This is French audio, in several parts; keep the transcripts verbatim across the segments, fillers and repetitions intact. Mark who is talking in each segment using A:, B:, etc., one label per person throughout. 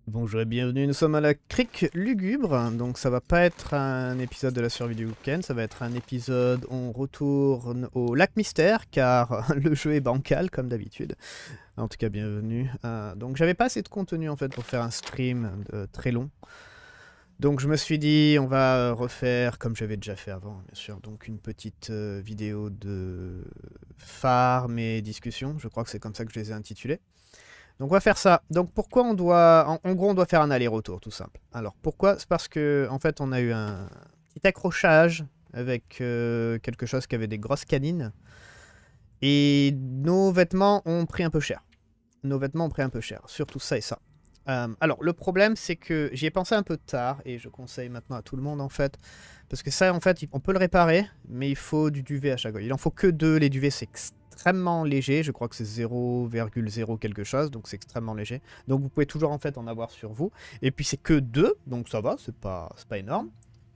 A: Bonjour et bienvenue, nous sommes à la Crique Lugubre, donc ça va pas être un épisode de la survie du week-end, ça va être un épisode où on retourne au lac mystère, car le jeu est bancal comme d'habitude. En tout cas, bienvenue. Euh, donc j'avais pas assez de contenu en fait pour faire un stream de, très long. Donc je me suis dit, on va refaire, comme j'avais déjà fait avant, bien sûr, donc une petite euh, vidéo de farm et discussion, je crois que c'est comme ça que je les ai intitulés. Donc on va faire ça. Donc pourquoi on doit... En, en gros on doit faire un aller-retour tout simple. Alors pourquoi? C'est parce que en fait on a eu un petit accrochage avec euh, quelque chose qui avait des grosses canines. Et nos vêtements ont pris un peu cher. Nos vêtements ont pris un peu cher. Surtout ça et ça. Euh, alors le problème c'est que j'y ai pensé un peu tard. Et je conseille maintenant à tout le monde en fait. Parce que ça en fait on peut le réparer. Mais il faut du duvet à chaque fois. Il en faut que deux. Les duvets c'est extrêmement léger, je crois que c'est zéro virgule zéro quelque chose, donc c'est extrêmement léger. Donc vous pouvez toujours en fait en avoir sur vous. Et puis c'est que deux, donc ça va, c'est pas, c'est pas énorme.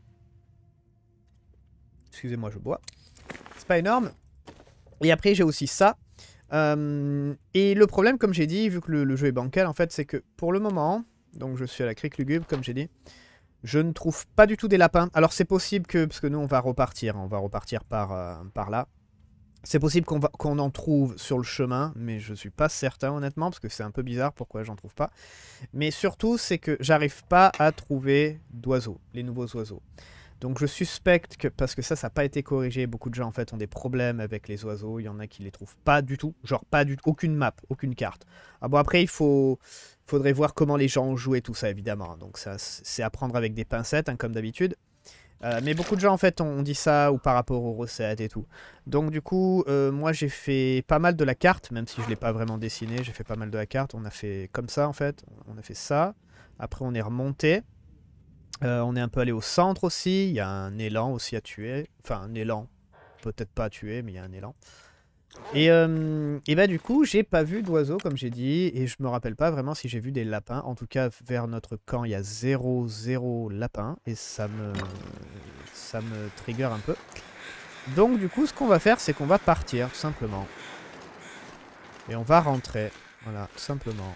A: Excusez-moi, je bois. C'est pas énorme. Et après j'ai aussi ça. Euh, et le problème, comme j'ai dit, vu que le, le jeu est bancal, en fait, c'est que pour le moment, donc je suis à la Crique Lugubre, comme j'ai dit, je ne trouve pas du tout des lapins. Alors c'est possible que, parce que nous on va repartir, on va repartir par, euh, par là. C'est possible qu'on qu'on en trouve sur le chemin, mais je suis pas certain honnêtement, parce que c'est un peu bizarre pourquoi j'en trouve pas. Mais surtout, c'est que j'arrive pas à trouver d'oiseaux, les nouveaux oiseaux. Donc je suspecte que, parce que ça, ça n'a pas été corrigé, beaucoup de gens en fait ont des problèmes avec les oiseaux, il y en a qui les trouvent pas du tout, genre pas du tout, aucune map, aucune carte. Ah bon, après il faut, faudrait voir comment les gens ont joué tout ça évidemment, donc ça c'est à prendre avec des pincettes, hein, comme d'habitude. Euh, mais beaucoup de gens en fait ont dit ça ou par rapport aux recettes et tout. Donc du coup, euh, moi j'ai fait pas mal de la carte, même si je ne l'ai pas vraiment dessiné, j'ai fait pas mal de la carte. On a fait comme ça en fait, on a fait ça. Après on est remonté. Euh, on est un peu allé au centre aussi, il y a un élan aussi à tuer. Enfin un élan, peut-être pas à tuer, mais il y a un élan. Et, euh, et bah du coup, j'ai pas vu d'oiseaux comme j'ai dit, et je me rappelle pas vraiment si j'ai vu des lapins. En tout cas, vers notre camp, il y a zéro, zéro lapin, et ça me, ça me trigger un peu. Donc du coup, ce qu'on va faire, c'est qu'on va partir, tout simplement. Et on va rentrer, voilà, tout simplement.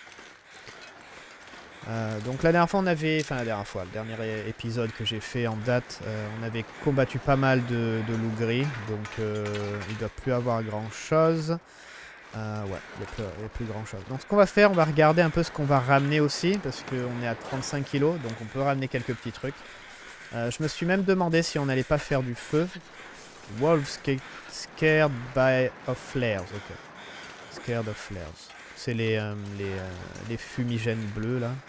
A: Euh, donc la dernière fois, on avait, enfin la dernière fois, le dernier épisode que j'ai fait en date, euh, on avait combattu pas mal de, de loups gris, donc euh, il ne doit plus avoir grand chose. Euh, ouais, il n'y a, a plus grand chose. Donc ce qu'on va faire, on va regarder un peu ce qu'on va ramener aussi, parce qu'on est à trente-cinq kilos, donc on peut ramener quelques petits trucs. Euh, je me suis même demandé si on n'allait pas faire du feu. Wolves scared by of flares, ok. Scared of flares. C'est les, euh, les, euh, les fumigènes bleus là.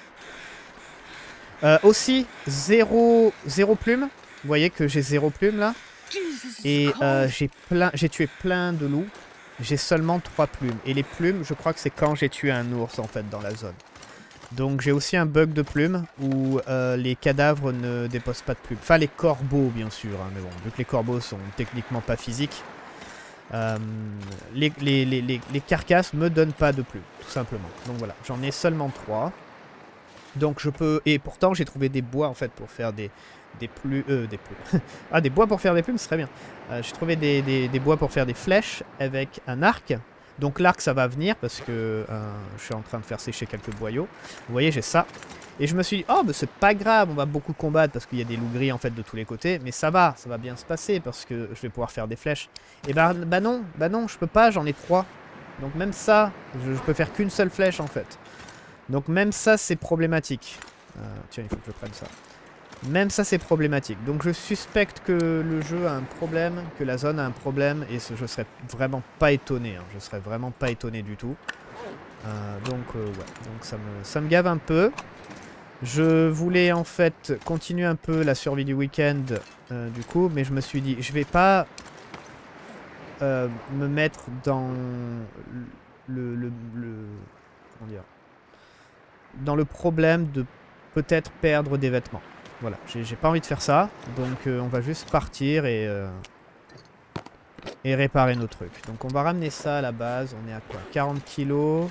A: Euh, aussi, zéro, zéro plume. Vous voyez que j'ai zéro plume là. Et euh, j'ai plein, j'ai tué plein de loups. J'ai seulement trois plumes. Et les plumes, je crois que c'est quand j'ai tué un ours en fait dans la zone. Donc j'ai aussi un bug de plumes où euh, les cadavres ne déposent pas de plumes. Enfin les corbeaux bien sûr, hein, mais bon, vu que les corbeaux sont techniquement pas physiques. Euh, les, les, les, les, les carcasses me donnent pas de plumes, tout simplement. Donc voilà, j'en ai seulement trois. Donc je peux... Et pourtant j'ai trouvé des bois en fait pour faire des, des plumes... Euh, des plumes. Ah, des bois pour faire des plumes, ce serait bien. Euh, j'ai trouvé des, des, des bois pour faire des flèches avec un arc. Donc l'arc ça va venir parce que euh, je suis en train de faire sécher quelques boyaux. Vous voyez, j'ai ça. Et je me suis dit, oh, mais c'est pas grave, on va beaucoup combattre parce qu'il y a des loups gris en fait de tous les côtés. Mais ça va, ça va bien se passer parce que je vais pouvoir faire des flèches. Et bah, bah non, bah non, je peux pas, j'en ai trois. Donc même ça, je, je peux faire qu'une seule flèche en fait. Donc même ça, c'est problématique. Euh, tiens, il faut que je prenne ça. Même ça, c'est problématique. Donc je suspecte que le jeu a un problème, que la zone a un problème. Et ce, je serais vraiment pas étonné. Hein, je serais vraiment pas étonné du tout. Euh, donc euh, ouais, donc ça me, ça me gave un peu. Je voulais en fait continuer un peu la survie du week-end euh, du coup, mais je me suis dit, je vais pas euh, me mettre dans le, le, le comment dire, dans le problème de peut-être perdre des vêtements. Voilà, j'ai pas envie de faire ça, donc euh, on va juste partir et euh, et réparer nos trucs. Donc on va ramener ça à la base. On est à quoi, quarante kilos.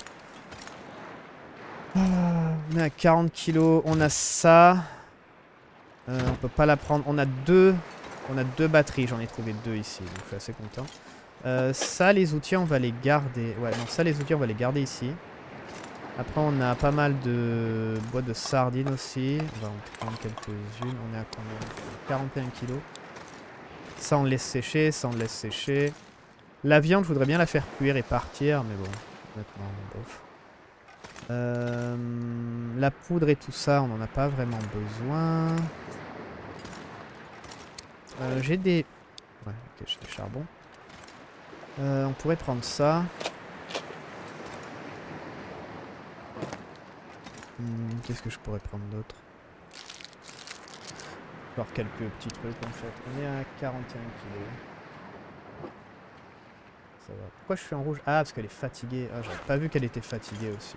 A: On est à quarante kilos, on a ça. Euh, on peut pas la prendre. On a deux, on a deux batteries, j'en ai trouvé deux ici, donc je suis assez content. Euh, ça, les outils, on va les garder. Ouais, non, ça, les outils, on va les garder ici. Après on a pas mal de boîtes de sardines aussi. On va en prendre quelques-unes. On est à combien? quarante et un kilos. Ça on laisse sécher, ça on laisse sécher. La viande je voudrais bien la faire cuire et partir, mais bon, honnêtement, bof. Euh, la poudre et tout ça, on n'en a pas vraiment besoin. Euh, j'ai des... Ouais, ok, j'ai des charbons. Euh, on pourrait prendre ça. Hmm, qu'est-ce que je pourrais prendre d'autre? Encore quelques petits trucs en fait. On est à quarante et un kilos. Ça va. Pourquoi je suis en rouge? Ah, parce qu'elle est fatiguée. Ah, j'avais pas vu qu'elle était fatiguée aussi.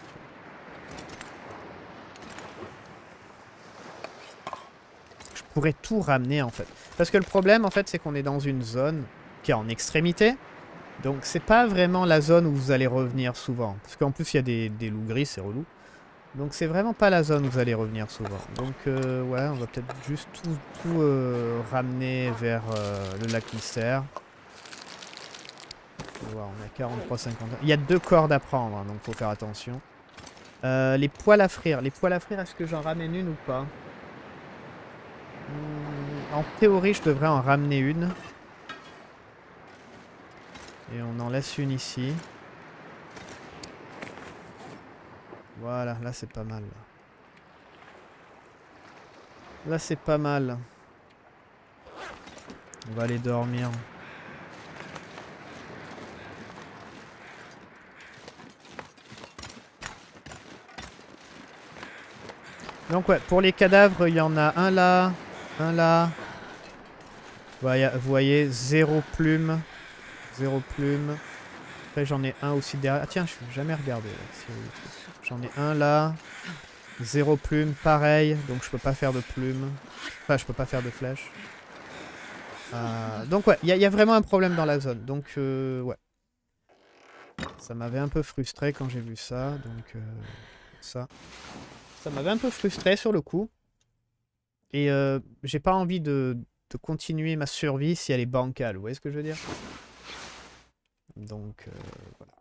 A: Je pourrais tout ramener en fait. Parce que le problème en fait, c'est qu'on est dans une zone qui est en extrémité. Donc c'est pas vraiment la zone où vous allez revenir souvent. Parce qu'en plus il y a des, des loups gris, c'est relou. Donc c'est vraiment pas la zone où vous allez revenir souvent. Donc euh, ouais, on va peut-être juste tout, tout euh, ramener vers euh, le lac Mystère. On va voir, on a quarante-trois cinquante. Il y a deux cordes à prendre, hein, donc faut faire attention. Euh, les poêles à frire. Les poêles à frire, est-ce que j'en ramène une ou pas? hmm, En théorie, je devrais en ramener une. Et on en laisse une ici. Voilà, là c'est pas mal. Là, là c'est pas mal. On va aller dormir. Donc ouais, pour les cadavres, il y en a un là, un là. Voilà, vous voyez, zéro plume. Zéro plume. Après j'en ai un aussi derrière. Ah tiens, je n'ai jamais regardé. J'en ai un là. Zéro plume, pareil. Donc je peux pas faire de plume. Enfin, je peux pas faire de flèche. Euh, donc ouais, il y, y a vraiment un problème dans la zone. Donc euh, ouais. Ça m'avait un peu frustré quand j'ai vu ça. Donc euh, ça. Ça m'avait un peu frustré sur le coup. Et euh, j'ai pas envie de, de continuer ma survie si elle est bancale. Vous voyez ce que je veux dire? Donc euh, voilà.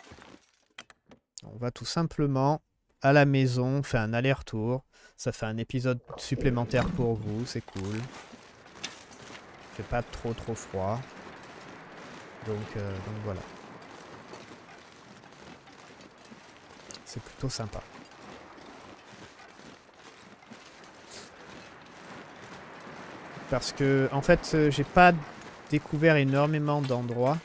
A: On va tout simplement à la maison, on fait un aller-retour. Ça fait un épisode supplémentaire pour vous, c'est cool. Il fait pas trop trop froid. Donc, euh, donc voilà. C'est plutôt sympa. Parce que en fait, euh, j'ai pas découvert énormément d'endroits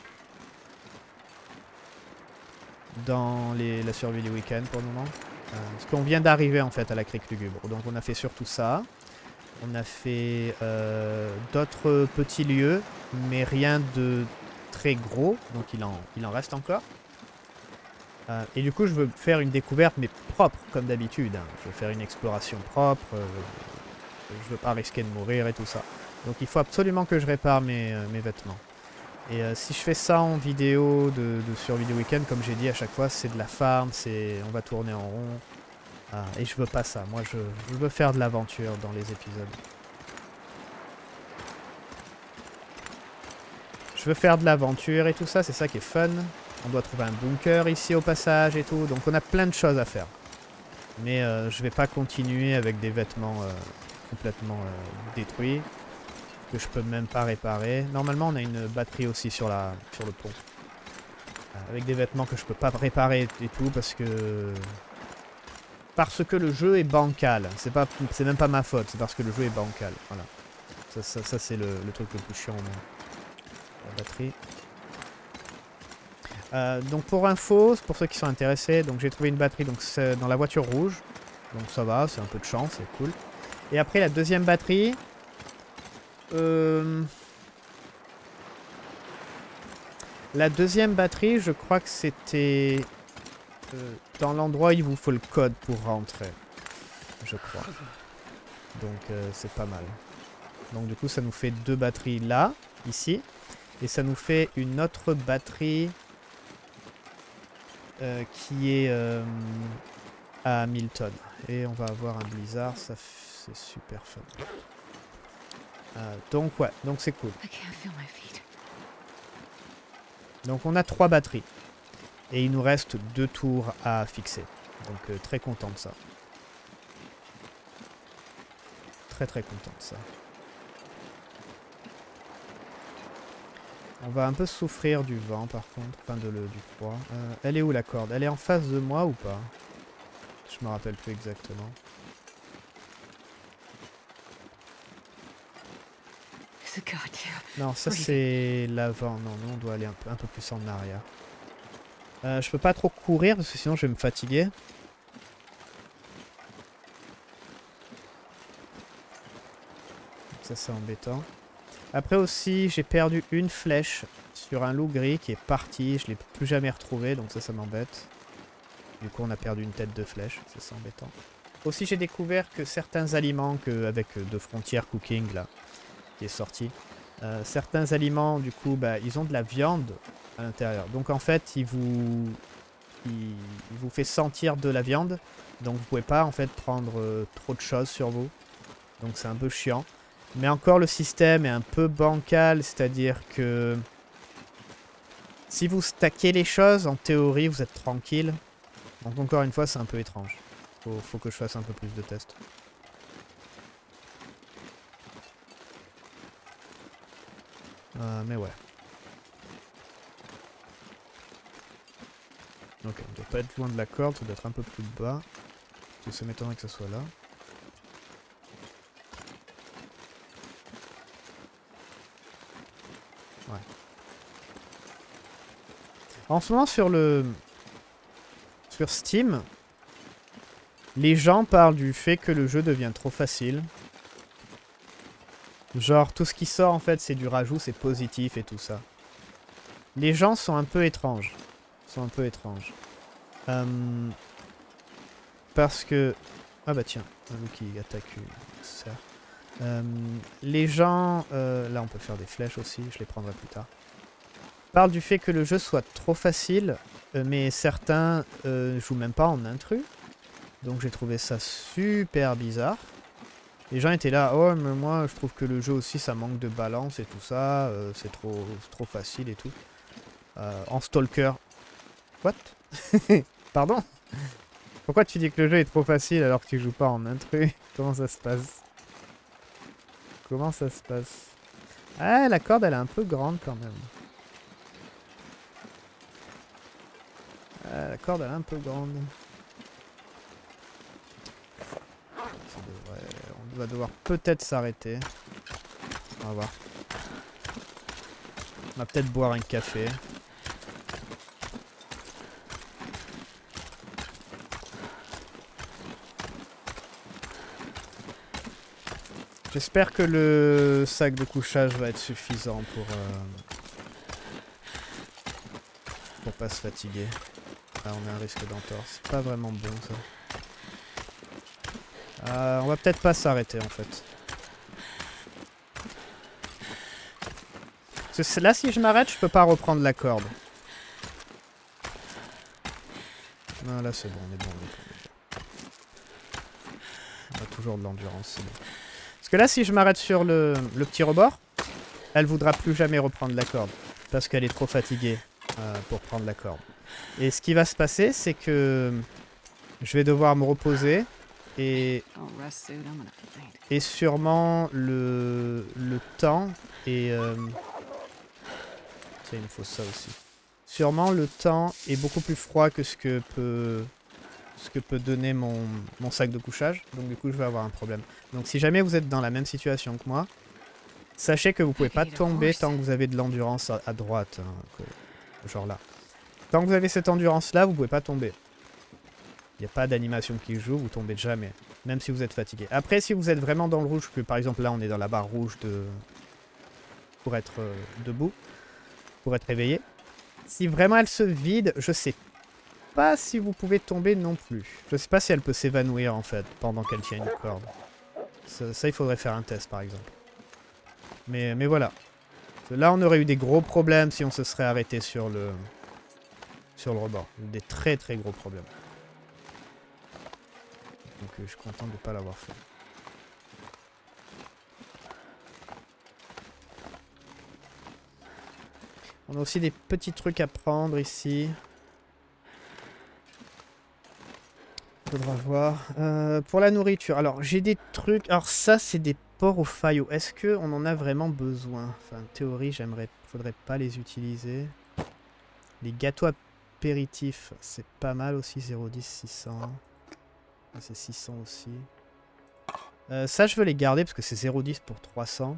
A: dans les, la survie du week-end pour le moment. Euh, parce qu'on vient d'arriver en fait à la crique lugubre. Donc on a fait surtout ça. On a fait euh, d'autres petits lieux, mais rien de très gros. Donc il en, il en reste encore. Euh, et du coup, je veux faire une découverte, mais propre, comme d'habitude. Hein. Je veux faire une exploration propre. Euh, je veux pas risquer de mourir et tout ça. Donc il faut absolument que je répare mes, euh, mes vêtements. Et euh, si je fais ça en vidéo de, de survie du week-end, comme j'ai dit à chaque fois, c'est de la farm, c'est on va tourner en rond. Ah, et je veux pas ça. Moi, je, je veux faire de l'aventure dans les épisodes. Je veux faire de l'aventure et tout ça, c'est ça qui est fun. On doit trouver un bunker ici au passage et tout. Donc on a plein de choses à faire. Mais euh, je vais pas continuer avec des vêtements euh, complètement euh, détruits. Que je peux même pas réparer. Normalement on a une batterie aussi sur, la, sur le pont. Avec des vêtements que je peux pas réparer et tout parce que... Parce que le jeu est bancal. C'est pas, c'est même pas ma faute, c'est parce que le jeu est bancal. Voilà. Ça, ça, ça c'est le, le truc le plus chiant au monde. La batterie. Euh, donc pour info, pour ceux qui sont intéressés, donc j'ai trouvé une batterie donc dans la voiture rouge. Donc ça va, c'est un peu de chance, c'est cool. Et après la deuxième batterie... Euh... La deuxième batterie, je crois que c'était euh, dans l'endroit où il vous faut le code pour rentrer. Je crois. Donc euh, c'est pas mal. Donc du coup ça nous fait deux batteries là, ici. Et ça nous fait une autre batterie euh, qui est euh, à Milton. Et on va avoir un blizzard, ça c'est super fun. Euh, donc ouais, donc c'est cool. Donc on a trois batteries. Et il nous reste deux tours à fixer. Donc euh, très content de ça. Très très content de ça. On va un peu souffrir du vent par contre, enfin de le, du froid. Euh, elle est où la corde? Elle est en face de moi ou pas? Je me rappelle plus exactement. Non, ça c'est l'avant. Non, nous on doit aller un peu, un peu plus en arrière. Euh, je peux pas trop courir parce que sinon je vais me fatiguer. Donc ça c'est embêtant. Après aussi, j'ai perdu une flèche sur un loup gris qui est parti. Je l'ai plus jamais retrouvé, donc ça, ça m'embête. Du coup, on a perdu une tête de flèche. Ça, c'est embêtant. Aussi, j'ai découvert que certains aliments, que, avec De Frontier Cooking, là, qui est sorti, euh, certains aliments, du coup, bah, ils ont de la viande à l'intérieur. Donc, en fait, il vous, il, il vous fait sentir de la viande. Donc, vous pouvez pas, en fait, prendre euh, trop de choses sur vous. Donc, c'est un peu chiant. Mais encore, le système est un peu bancal, c'est-à-dire que si vous stackez les choses, en théorie, vous êtes tranquille. Donc encore une fois, c'est un peu étrange. Faut, faut que je fasse un peu plus de tests. Euh, mais ouais. Ok, on doit pas être loin de la corde, ça doit être un peu plus bas. Parce que ça m'étonnerait que ça soit là. Ouais. En ce moment, sur le... Sur Steam, les gens parlent du fait que le jeu devient trop facile. Genre, tout ce qui sort, en fait, c'est du rajout, c'est positif et tout ça. Les gens sont un peu étranges. Sont un peu étranges. Euh, parce que... Ah bah tiens, un loup qui attaque une serre. Euh, les gens... Euh, là, on peut faire des flèches aussi, je les prendrai plus tard. Parlent du fait que le jeu soit trop facile, euh, mais certains euh, jouent même pas en intrus. Donc j'ai trouvé ça super bizarre. Les gens étaient là, oh mais moi je trouve que le jeu aussi ça manque de balance et tout ça, euh, c'est trop, trop facile et tout. Euh, en stalker. What? Pardon? Pourquoi tu dis que le jeu est trop facile alors que tu joues pas en intrus? Comment ça se passe? Comment ça se passe? Ah, la corde elle est un peu grande quand même. Ah, la corde elle est un peu grande. Ça devrait... On va devoir peut-être s'arrêter. On va voir. On va peut-être boire un café. J'espère que le sac de couchage va être suffisant pour... Euh, pour pas se fatiguer. Là, on a un risque d'entorse. C'est pas vraiment bon, ça. Euh, on va peut-être pas s'arrêter, en fait. Parce que là, si je m'arrête, je peux pas reprendre la corde. Non, là, c'est bon, on est bon. On, est bon. On a toujours de l'endurance, c'est bon. Parce que là, si je m'arrête sur le, le petit rebord, elle voudra plus jamais reprendre la corde. Parce qu'elle est trop fatiguée euh, pour prendre la corde. Et ce qui va se passer, c'est que je vais devoir me reposer. Et, et sûrement le, le temps et... Euh, tiens, il me faut ça aussi. Sûrement le temps est beaucoup plus froid que ce que peut, ce que peut donner mon, mon sac de couchage. Donc du coup, je vais avoir un problème. Donc si jamais vous êtes dans la même situation que moi, sachez que vous pouvez pas tomber tant que vous avez de l'endurance à, à droite. Hein, que, genre là. Tant que vous avez cette endurance-là, vous pouvez pas tomber. Il n'y a pas d'animation qui joue, vous tombez jamais. Même si vous êtes fatigué. Après, si vous êtes vraiment dans le rouge, que par exemple là, on est dans la barre rouge de... pour être euh, debout, pour être réveillé. Si vraiment elle se vide, je sais pas si vous pouvez tomber non plus. Je sais pas si elle peut s'évanouir en fait, pendant qu'elle tient une corde. Ça, ça, il faudrait faire un test par exemple. Mais, mais voilà. Là, on aurait eu des gros problèmes si on se serait arrêté sur le... sur le rebord. Des très très gros problèmes. Donc euh, je suis content de ne pas l'avoir fait. On a aussi des petits trucs à prendre ici. Faudra voir. Euh, pour la nourriture, alors j'ai des trucs. Alors ça, c'est des porcs au faillot. Est-ce qu'on en a vraiment besoin? Enfin, en théorie, j'aimerais. Faudrait pas les utiliser. Les gâteaux apéritifs, c'est pas mal aussi. zéro dix, six cents. C'est six cents aussi. Euh, ça, je veux les garder parce que c'est zéro dix pour trois cents.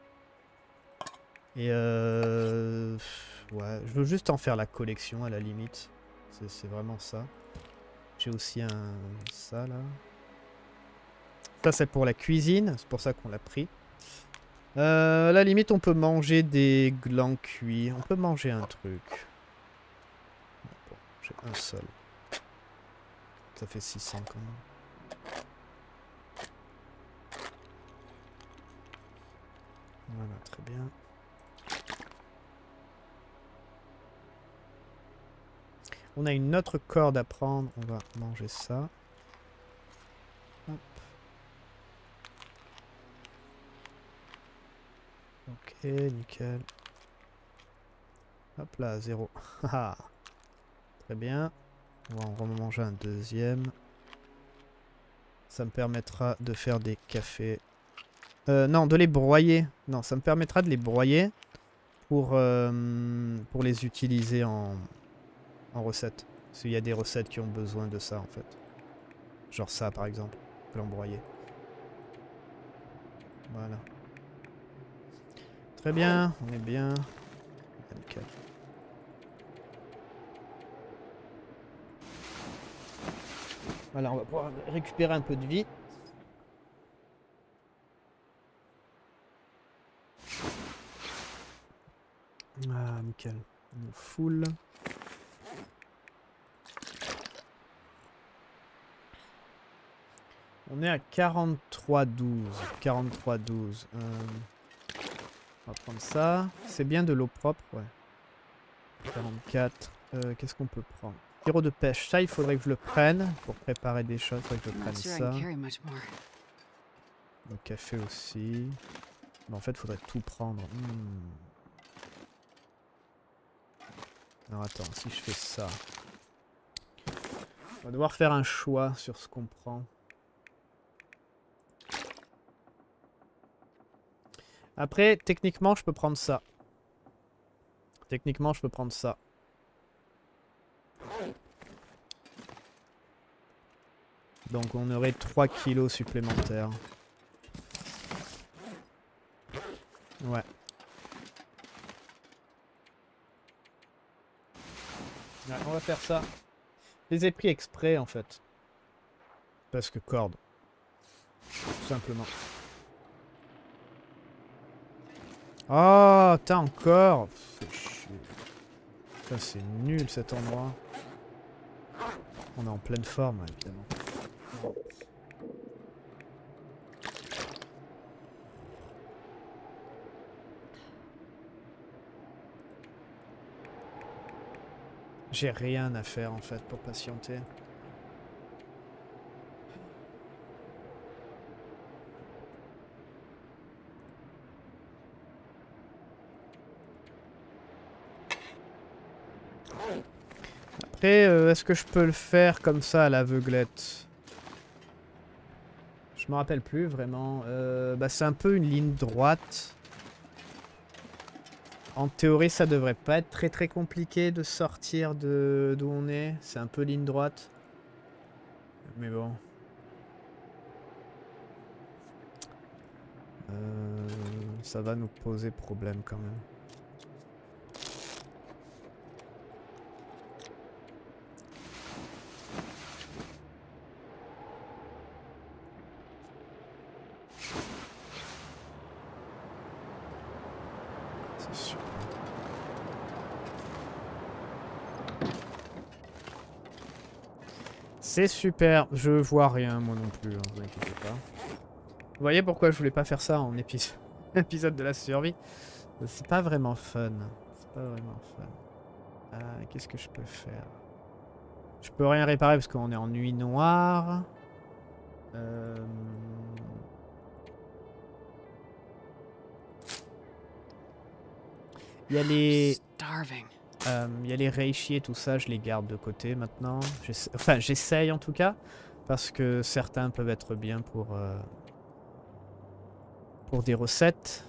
A: Et euh... ouais, je veux juste en faire la collection à la limite. C'est vraiment ça. J'ai aussi un... ça là. Ça c'est pour la cuisine, c'est pour ça qu'on l'a pris. Euh, à la limite on peut manger des glands cuits. On peut manger un truc. Bon, j'ai un seul. Ça fait six cents quand même. Voilà, très bien. On a une autre corde à prendre. On va manger ça. Hop. Ok, nickel. Hop là, zéro. Très bien. On va en remanger un deuxième. Ça me permettra de faire des cafés. Euh, non, de les broyer. Non, ça me permettra de les broyer pour, euh, pour les utiliser en, en recette. Parce qu'il y a des recettes qui ont besoin de ça en fait. Genre ça par exemple. On peut l'embroyer. Voilà. Très bien, on est bien. Nickel. Voilà, on va pouvoir récupérer un peu de vie. Ah, nickel. On full. On est à quarante-trois douze. quarante-trois douze. Euh, on va prendre ça. C'est bien de l'eau propre, ouais. quarante-quatre. Euh, Qu'est-ce qu'on peut prendre? Sirop de pêche. Ça, il faudrait que je le prenne pour préparer des choses. Il faudrait que je prenne ça. Le café aussi. Mais en fait, il faudrait tout prendre. Hmm. Alors attends, si je fais ça. On va devoir faire un choix sur ce qu'on prend. Après, techniquement, je peux prendre ça. Techniquement, je peux prendre ça. Donc on aurait trois kilos supplémentaires. Ouais. Ouais, on va faire ça. Je les ai pris exprès en fait. Parce que corde. Tout simplement. Oh, t'as encore. Ça c'est nul cet endroit. On est en pleine forme évidemment. J'ai rien à faire en fait pour patienter. Après, euh, est-ce que je peux le faire comme ça à l'aveuglette? Je me rappelle plus vraiment. Euh, bah, c'est un peu une ligne droite. En théorie, ça devrait pas être très très compliqué de sortir de d'où on est. C'est un peu ligne droite. Mais bon. Euh, ça va nous poser problème quand même. C'est super. C'est super. Je vois rien moi non plus, hein, vous inquiétez pas. Vous voyez pourquoi je voulais pas faire ça en épi épisode de la survie? C'est pas vraiment fun. C'est pas vraiment fun. Euh, Qu'est-ce que je peux faire? Je peux rien réparer parce qu'on est en nuit noire. Euh... Il y a les... Euh, il y a les reishi et tout ça, je les garde de côté maintenant. Enfin, j'essaye en tout cas. Parce que certains peuvent être bien pour, euh, pour des recettes.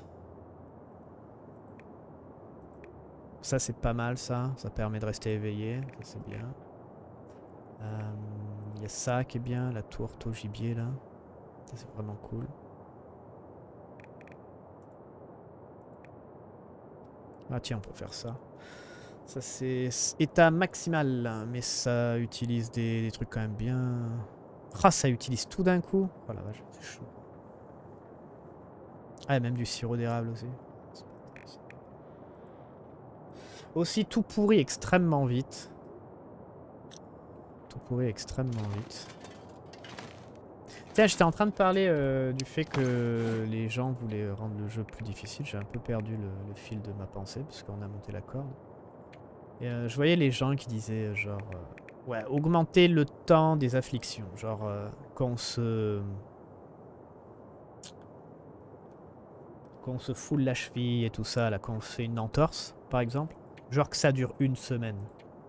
A: Ça c'est pas mal ça, ça permet de rester éveillé, ça c'est bien. Il euh, y a ça qui est bien, la tourte au gibier là. Ça c'est vraiment cool. Ah tiens, on peut faire ça. Ça c'est état maximal, mais ça utilise des, des trucs quand même bien... Ah, ça utilise tout d'un coup. Oh la vache, c'est chaud. Ah, même du sirop d'érable aussi. Aussi, tout pourrit extrêmement vite. Tout pourrit extrêmement vite. Tiens, j'étais en train de parler euh, du fait que les gens voulaient rendre le jeu plus difficile. J'ai un peu perdu le, le fil de ma pensée parce qu'on a monté la corde. Et euh, je voyais les gens qui disaient genre... Euh, ouais, augmenter le temps des afflictions. Genre, euh, quand on se... Quand on se foule la cheville et tout ça, là, quand on fait une entorse, par exemple. Genre que ça dure une semaine.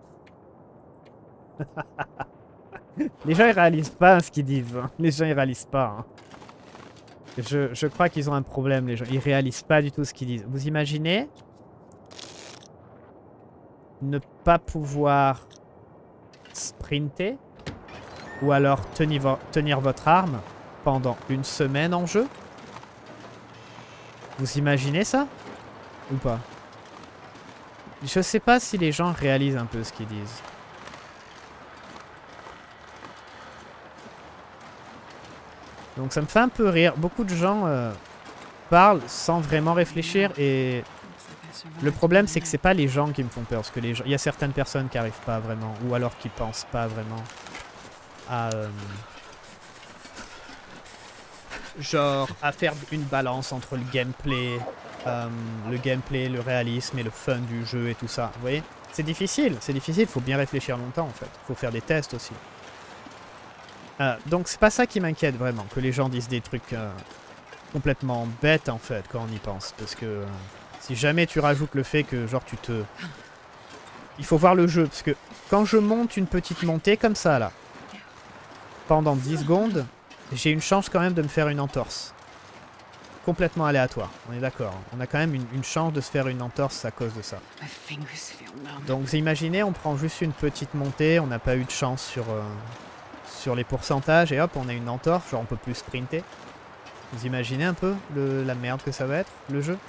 A: Les gens ils réalisent pas ce qu'ils disent. Hein. Les gens ils réalisent pas. Hein. Je, je crois qu'ils ont un problème, les gens. Ils réalisent pas du tout ce qu'ils disent. Vous imaginez ne pas pouvoir sprinter ou alors tenir, vo tenir votre arme pendant une semaine en jeu? Vous imaginez ça? Ou pas? Je sais pas si les gens réalisent un peu ce qu'ils disent. Donc ça me fait un peu rire. Beaucoup de gens euh, parlent sans vraiment réfléchir et le problème c'est que c'est pas les gens qui me font peur. Parce que les gens, il y a certaines personnes qui arrivent pas vraiment ou alors qui pensent pas vraiment à... Euh, genre à faire une balance entre le gameplay... Euh, le gameplay, le réalisme et le fun du jeu et tout ça. Vous voyez? C'est difficile, c'est difficile, il faut bien réfléchir longtemps en fait. Il faut faire des tests aussi. Euh, donc c'est pas ça qui m'inquiète vraiment, que les gens disent des trucs euh, complètement bêtes en fait quand on y pense. Parce que euh, si jamais tu rajoutes le fait que genre tu te... Il faut voir le jeu, parce que quand je monte une petite montée comme ça là, pendant dix secondes, j'ai une chance quand même de me faire une entorse. Complètement aléatoire, on est d'accord. On a quand même une, une chance de se faire une entorse à cause de ça. Donc vous imaginez, on prend juste une petite montée, on n'a pas eu de chance sur, euh, sur les pourcentages et hop, on a une entorse, genre on peut plus sprinter. Vous imaginez un peu le, la merde que ça va être, le jeu?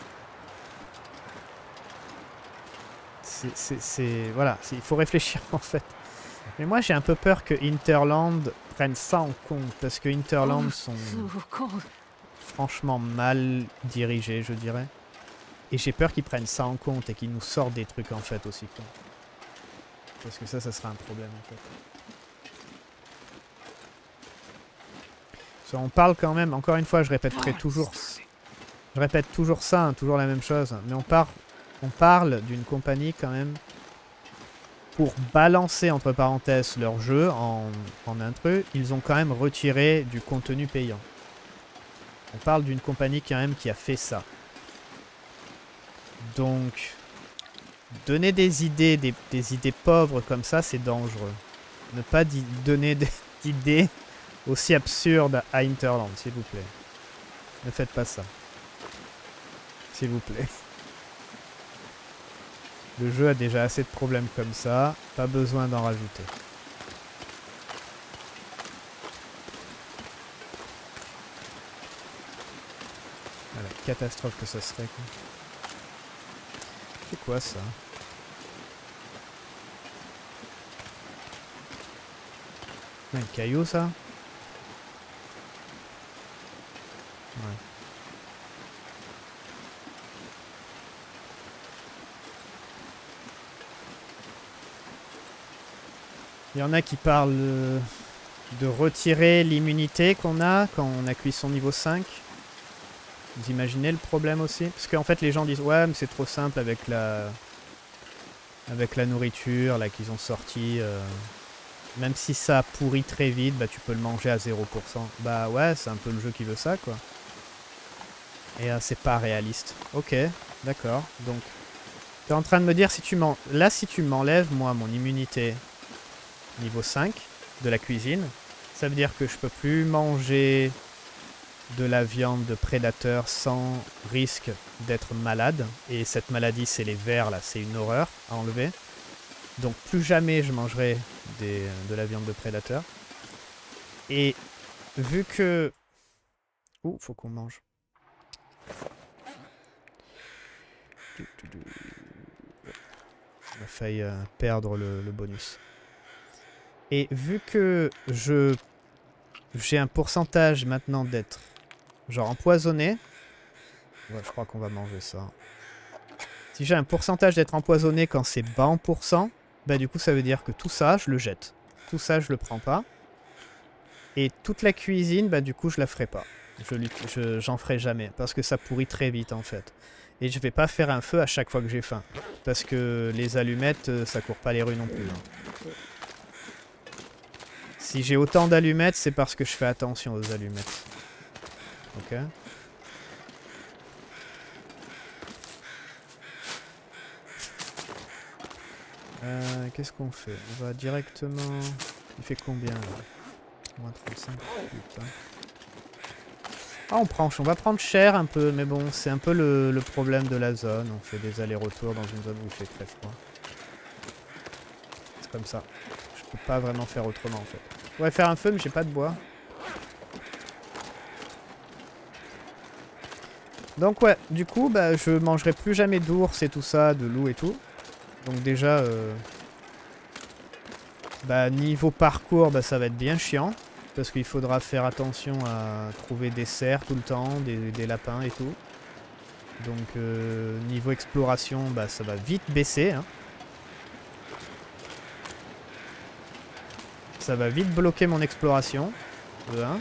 A: C'est... Voilà, il faut réfléchir en fait. Mais moi j'ai un peu peur que Hinterland prenne ça en compte, parce que Hinterland sont... franchement mal dirigé, je dirais. Et j'ai peur qu'ils prennent ça en compte et qu'ils nous sortent des trucs en fait aussi. Quoi. Parce que ça, ça sera un problème en fait. So, on parle quand même, encore une fois, je répéterai toujours... Je répète toujours ça, hein, toujours la même chose. Mais on, part, on parle d'une compagnie quand même pour balancer entre parenthèses leur jeu en, en intrus. Ils ont quand même retiré du contenu payant. On parle d'une compagnie quand même qui a fait ça. Donc, donner des idées, des, des idées pauvres comme ça, c'est dangereux. Ne pas donner d'idées aussi absurdes à Hinterland, s'il vous plaît. Ne faites pas ça. S'il vous plaît. Le jeu a déjà assez de problèmes comme ça. Pas besoin d'en rajouter. La catastrophe que ça serait quoi. C'est quoi ça? Un caillou ça? Ouais. Il y en a qui parlent de retirer l'immunité qu'on a quand on a cuisson niveau cinq. Vous imaginez le problème aussi? Parce qu'en fait les gens disent ouais mais c'est trop simple avec la avec la nourriture là qu'ils ont sorti. Euh... Même si ça pourrit très vite, bah tu peux le manger à zéro pour cent. Bah ouais, c'est un peu le jeu qui veut ça quoi. Et euh, c'est pas réaliste. Ok, d'accord. Donc tu es en train de me dire si tu m'en... Là si tu m'enlèves moi mon immunité niveau cinq de la cuisine, Ça veut dire que je peux plus manger de la viande de prédateur sans risque d'être malade. Et cette maladie, c'est les vers là, c'est une horreur à enlever. Donc plus jamais je mangerai des, de la viande de prédateur. Et vu que... Ouh, faut qu'on mange. On a failli euh, perdre le, le bonus. Et vu que je j'ai un pourcentage maintenant d'être genre empoisonné, ouais, je crois qu'on va manger ça. Si j'ai un pourcentage d'être empoisonné quand c'est bas en pourcent, bah du coup ça veut dire que tout ça je le jette. Tout ça je le prends pas. Et toute la cuisine, bah du coup je la ferai pas. Je j'en ferai jamais parce que ça pourrit très vite en fait. Et je vais pas faire un feu à chaque fois que j'ai faim. Parce que les allumettes, ça court pas les rues non plus. Hein. Si j'ai autant d'allumettes, c'est parce que je fais attention aux allumettes. Ok. Euh, Qu'est-ce qu'on fait? On va directement... Il fait combien là? Moins trente-cinq. Putain. Ah, on prend, on va prendre cher un peu, mais bon, c'est un peu le, le problème de la zone. On fait des allers-retours dans une zone où il fait très froid. C'est comme ça. Je peux pas vraiment faire autrement en fait. Je pourrais faire un feu, mais j'ai pas de bois. Donc ouais, du coup, bah, je mangerai plus jamais d'ours et tout ça, de loups et tout. Donc déjà, euh, bah, niveau parcours, bah, ça va être bien chiant. Parce qu'il faudra faire attention à trouver des cerfs tout le temps, des, des lapins et tout. Donc euh, niveau exploration, bah, ça va vite baisser. Hein. Ça va vite bloquer mon exploration. De un.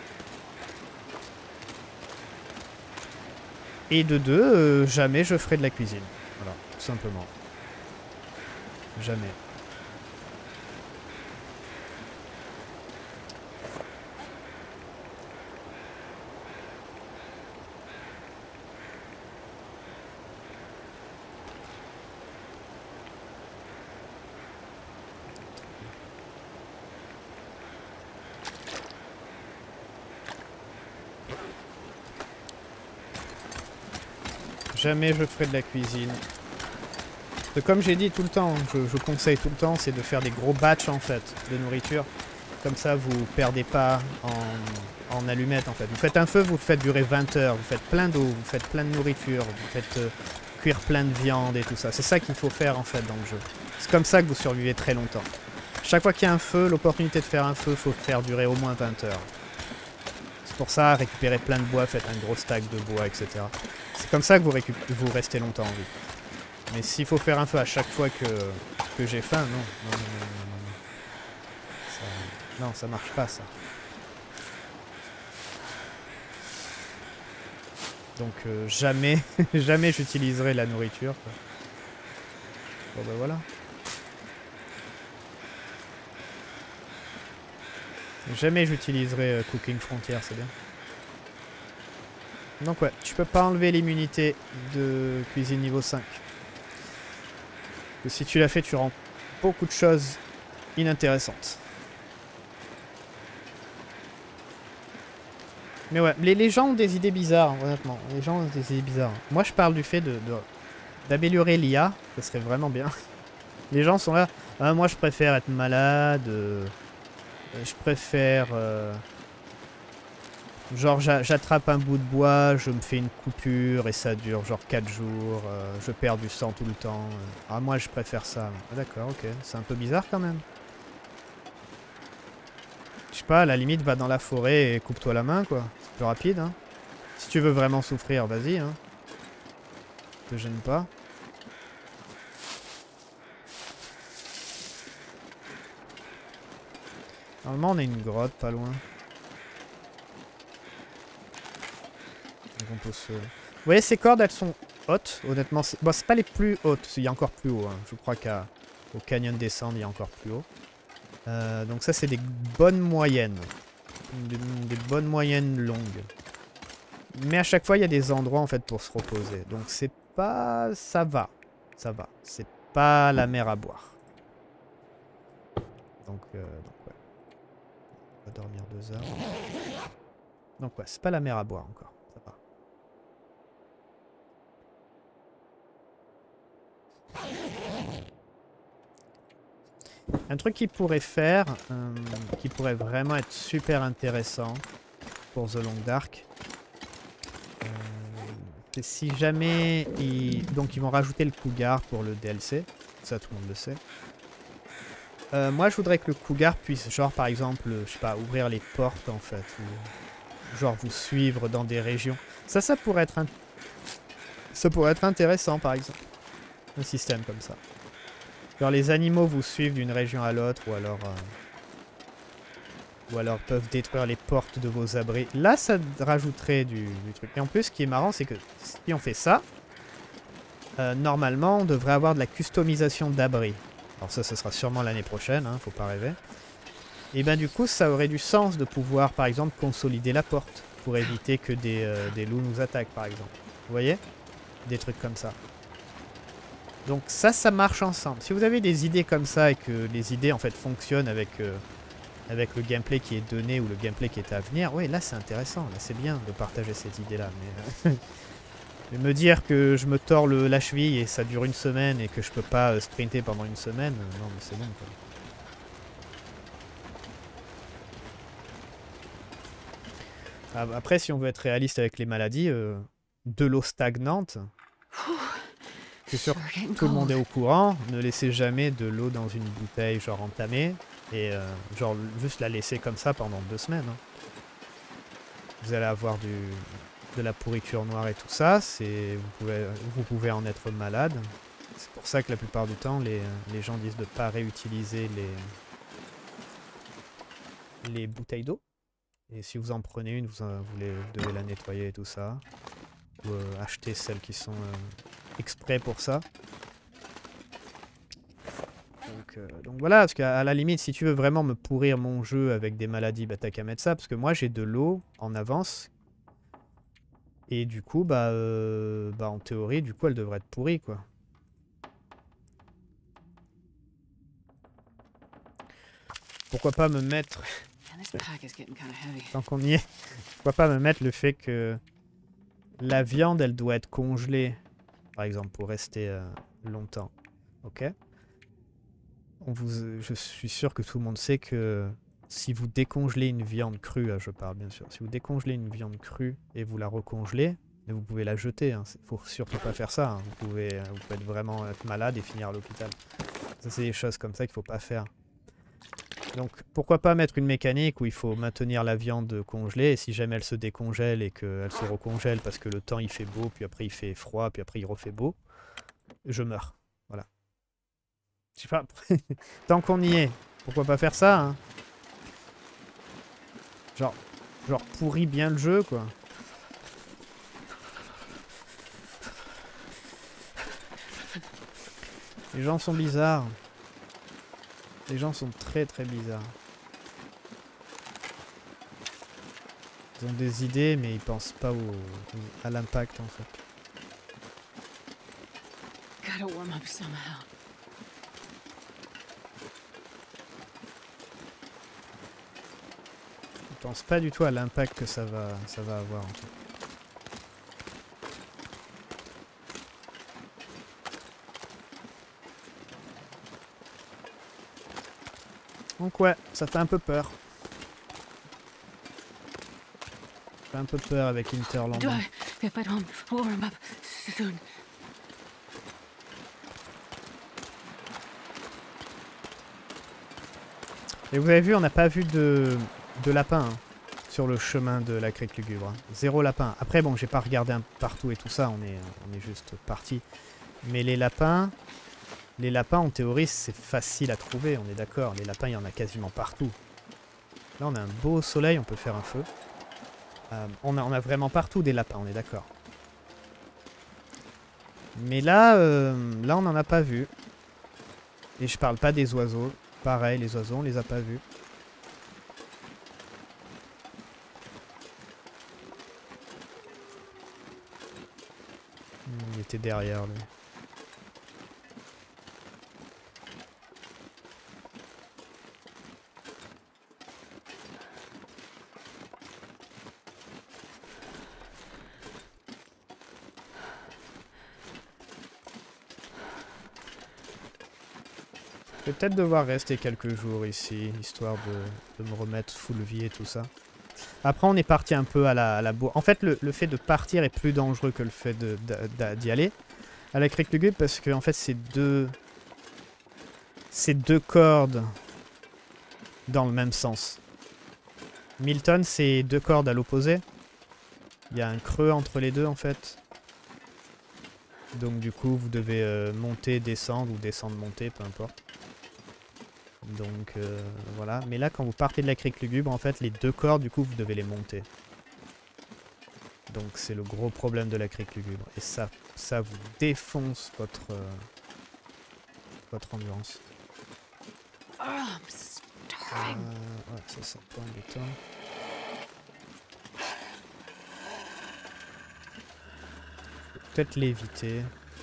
A: Et de deux, euh, jamais je ferai de la cuisine. Voilà, tout simplement. Jamais. Jamais je ferai de la cuisine. De, comme j'ai dit tout le temps, je, je conseille tout le temps, c'est de faire des gros batchs en fait de nourriture. Comme ça, vous perdez pas en, en allumettes en fait. Vous faites un feu, vous le faites durer vingt heures, vous faites plein d'eau, vous faites plein de nourriture, vous faites euh, cuire plein de viande et tout ça. C'est ça qu'il faut faire en fait dans le jeu. C'est comme ça que vous survivez très longtemps. Chaque fois qu'il y a un feu, l'opportunité de faire un feu, il faut le faire durer au moins vingt heures. C'est pour ça, récupérez plein de bois, faites un gros stack de bois, et cetera. C'est comme ça que vous, vous restez longtemps en vie. Mais s'il faut faire un feu à chaque fois que, que j'ai faim, non. Non, non, non, non, non. Ça, non, ça marche pas, ça. Donc euh, jamais, jamais j'utiliserai la nourriture. Quoi. Bon bah voilà. Jamais j'utiliserai euh, Cooking Frontier, c'est bien. Donc ouais, tu peux pas enlever l'immunité de cuisine niveau cinq. Que si tu l'as fait, tu rends beaucoup de choses inintéressantes. Mais ouais, les, les gens ont des idées bizarres, honnêtement. Les gens ont des idées bizarres. Moi, je parle du fait de, de d'améliorer l'I A. Ça serait vraiment bien. Les gens sont là. Ah, moi, je préfère être malade. Euh, je préfère... Euh, genre, j'attrape un bout de bois, je me fais une coupure et ça dure genre quatre jours. Euh, je perds du sang tout le temps. Euh, ah, moi, je préfère ça. Ah, d'accord, ok. C'est un peu bizarre quand même. Je sais pas, à la limite, va dans la forêt et coupe-toi la main, quoi. C'est plus rapide, hein. Si tu veux vraiment souffrir, vas-y, hein. Te gêne pas. Normalement, on a une grotte pas loin. Donc on peut se... Vous voyez, ces cordes, elles sont hautes, honnêtement. Bon, c'est pas les plus hautes, il y a encore plus haut. Hein. Je crois qu'au Canyon Descend, il y a encore plus haut. Euh, donc ça, c'est des bonnes moyennes. Des, des bonnes moyennes longues. Mais à chaque fois, il y a des endroits, en fait, pour se reposer. Donc c'est pas... Ça va. Ça va. C'est pas la mer à boire. Donc, euh, donc ouais. On va dormir deux heures. Donc ouais, c'est pas la mer à boire encore. Ça va. Un truc qu'il pourrait faire, euh, qui pourrait vraiment être super intéressant pour The Long Dark, euh, c'est si jamais ils... Donc ils vont rajouter le cougar pour le D L C, ça tout le monde le sait. Euh, moi je voudrais que le cougar puisse, genre par exemple, je sais pas, ouvrir les portes en fait, ou genre vous suivre dans des régions. Ça, ça pourrait être, un... ça pourrait être intéressant par exemple, un système comme ça. Genre les animaux vous suivent d'une région à l'autre, ou alors euh, ou alors peuvent détruire les portes de vos abris. Là, ça rajouterait du, du truc. Et en plus, ce qui est marrant, c'est que si on fait ça, euh, normalement, on devrait avoir de la customisation d'abris. Alors ça, ce sera sûrement l'année prochaine, hein, faut pas rêver. Et ben du coup, ça aurait du sens de pouvoir, par exemple, consolider la porte pour éviter que des, euh, des loups nous attaquent, par exemple. Vous voyez? Des trucs comme ça. Donc ça, ça marche ensemble. Si vous avez des idées comme ça et que les idées en fait fonctionnent avec, euh, avec le gameplay qui est donné ou le gameplay qui est à venir, oui, là c'est intéressant. Là c'est bien de partager cette idée-là. Mais, euh, mais me dire que je me tords le, la cheville et ça dure une semaine et que je peux pas euh, sprinter pendant une semaine, euh, non mais c'est bon quoi. Après, si on veut être réaliste avec les maladies, euh, de l'eau stagnante... C'est sûr que tout le monde est au courant, ne laissez jamais de l'eau dans une bouteille genre entamée et euh, genre juste la laisser comme ça pendant deux semaines. Hein. Vous allez avoir du, de la pourriture noire et tout ça, vous pouvez, vous pouvez en être malade. C'est pour ça que la plupart du temps les, les gens disent de ne pas réutiliser les, les bouteilles d'eau. Et si vous en prenez une, vous, vous, les, vous devez la nettoyer et tout ça. Ou euh, acheter celles qui sont... Euh, exprès pour ça. Donc, euh, donc voilà, parce qu'à la limite, si tu veux vraiment me pourrir mon jeu avec des maladies, bah t'as qu'à mettre ça, parce que moi j'ai de l'eau en avance. Et du coup, bah, euh, bah en théorie, du coup elle devrait être pourrie, quoi. Pourquoi pas me mettre... Tant qu'on y est, pourquoi pas me mettre le fait que la viande, elle doit être congelée. Par exemple, pour rester euh, longtemps. Ok. On vous, je suis sûr que tout le monde sait que si vous décongelez une viande crue, je parle bien sûr, si vous décongelez une viande crue et vous la recongelez, mais vous pouvez la jeter, hein, faut surtout pas faire ça, hein. Vous, pouvez, vous pouvez être vraiment être malade et finir à l'hôpital. Ça c'est des choses comme ça qu'il faut pas faire. Donc pourquoi pas mettre une mécanique où il faut maintenir la viande congelée et si jamais elle se décongèle et qu'elle se recongèle parce que le temps il fait beau, puis après il fait froid, puis après il refait beau, je meurs. Voilà. Je sais pas, tant qu'on y est, pourquoi pas faire ça, hein? Genre, genre pourrit bien le jeu, quoi. Les gens sont bizarres. Les gens sont très très bizarres. Ils ont des idées, mais ils pensent pas au, à l'impact, en fait. Gotta warm up somehow. Ils pensent pas du tout à l'impact que ça va, ça va avoir, en fait. Donc ouais, ça fait un peu peur. Ça fait un peu peur avec Hinterland. Et vous avez vu, on n'a pas vu de, de lapin hein, sur le chemin de la crique lugubre. Hein. Zéro lapin. Après, bon, j'ai pas regardé un partout et tout ça, on est, on est juste parti. Mais les lapins... Les lapins, en théorie, c'est facile à trouver, on est d'accord. Les lapins, il y en a quasiment partout. Là, on a un beau soleil, on peut faire un feu. Euh, on, a, on a vraiment partout des lapins, on est d'accord. Mais là, euh, là, on n'en a pas vu. Et je parle pas des oiseaux. Pareil, les oiseaux, on les a pas vus. Il était derrière, lui. vais peut-être devoir rester quelques jours ici, histoire de, de me remettre full vie et tout ça. Après, on est parti un peu à la, à la bourre. En fait, le, le fait de partir est plus dangereux que le fait d'y aller à la crique lugubre, parce que en fait, c'est deux... C'est deux cordes dans le même sens. Milton, c'est deux cordes à l'opposé. Il y a un creux entre les deux, en fait. Donc, du coup, vous devez euh, monter, descendre, ou descendre, monter, peu importe. Donc, euh, voilà. Mais là, quand vous partez de la crique lugubre, en fait, les deux cordes, du coup, vous devez les monter. Donc, c'est le gros problème de la crique lugubre. Et ça, ça vous défonce votre, euh, votre endurance. Euh, ouais, ça, c'est un peu embêtant. Peut-être l'éviter.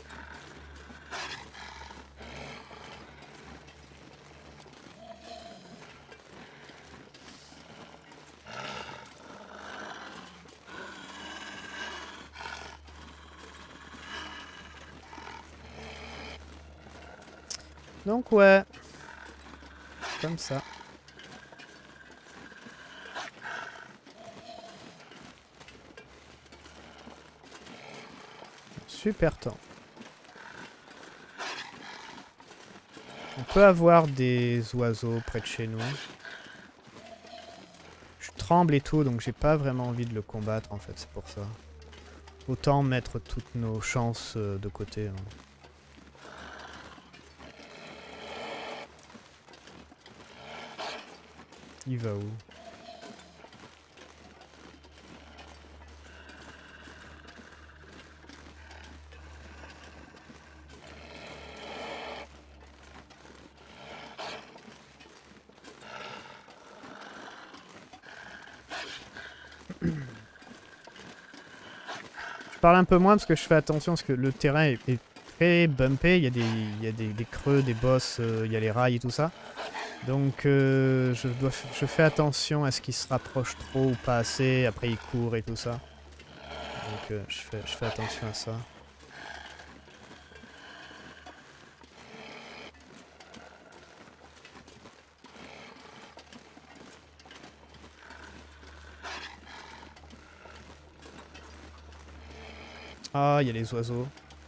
A: Donc ouais, comme ça. Super temps. On peut avoir des oiseaux près de chez nous. Je tremble et tout, donc j'ai pas vraiment envie de le combattre en fait, c'est pour ça. Autant mettre toutes nos chances euh, de côté. Hein. Il va où? Je parle un peu moins parce que je fais attention parce que le terrain est, est très bumpé. Il y a des, il y a des, des creux, des bosses, euh, il y a les rails et tout ça. Donc euh, je, dois, je fais attention à ce qu'il se rapproche trop ou pas assez. Après il court et tout ça. Donc euh, je, fais, je fais attention à ça. Ah, il y a les oiseaux.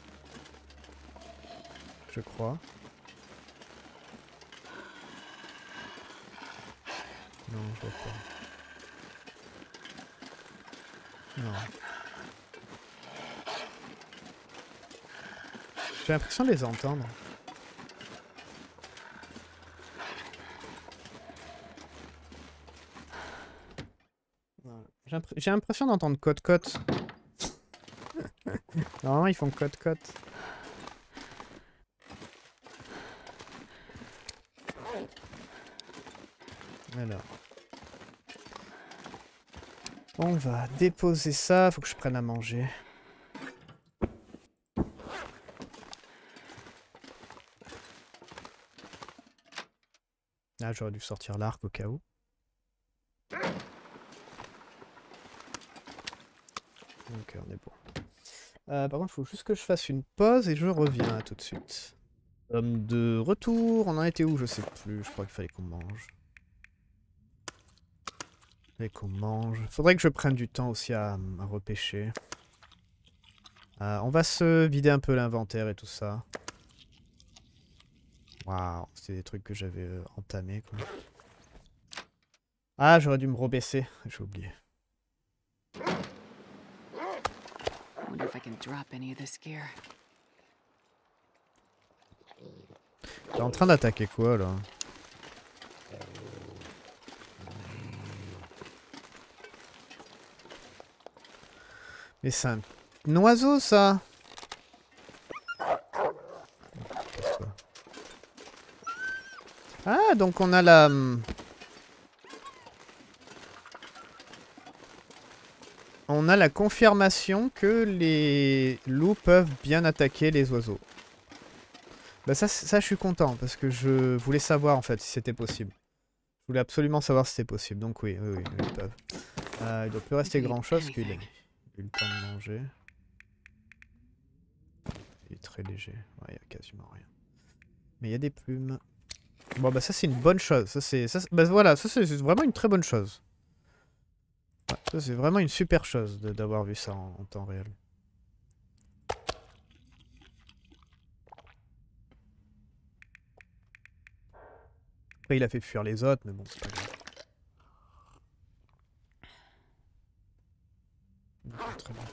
A: Je crois. Non, je vois pas. Non. J'ai l'impression de les entendre. J'ai l'impression d'entendre cote-cote. Normalement, ils font cote-cote. Alors. On va déposer ça. Faut que je prenne à manger. Ah, j'aurais dû sortir l'arc au cas où. Ok, on est bon. Euh, par contre, il faut juste que je fasse une pause et je reviens tout de suite. Homme de retour, on en était où? Je sais plus, je crois qu'il fallait qu'on mange. Il fallait qu'on mange. Faudrait que je prenne du temps aussi à, à repêcher. Euh, on va se vider un peu l'inventaire et tout ça. Waouh, c'était des trucs que j'avais euh, entamés quoi. Ah, j'aurais dû me rebaisser, j'ai oublié. T'es en train d'attaquer quoi là? Mais c'est un oiseau ça! Ah, donc on a la... On a la confirmation que les loups peuvent bien attaquer les oiseaux. Bah ça, ça je suis content, parce que je voulais savoir en fait si c'était possible. Je voulais absolument savoir si c'était possible, donc oui, oui, oui, ils peuvent. Euh, il doit plus rester grand chose, parce qu'il a eu le temps de manger. Il est très léger, ouais, il y a quasiment rien. Mais il y a des plumes. Bon bah ça c'est une bonne chose. Ça c'est, ça, bah voilà, ça c'est vraiment une très bonne chose. Ouais, ça c'est vraiment une super chose d'avoir vu ça en, en temps réel. Après il a fait fuir les autres, mais bon c'est pas grave. Très bien.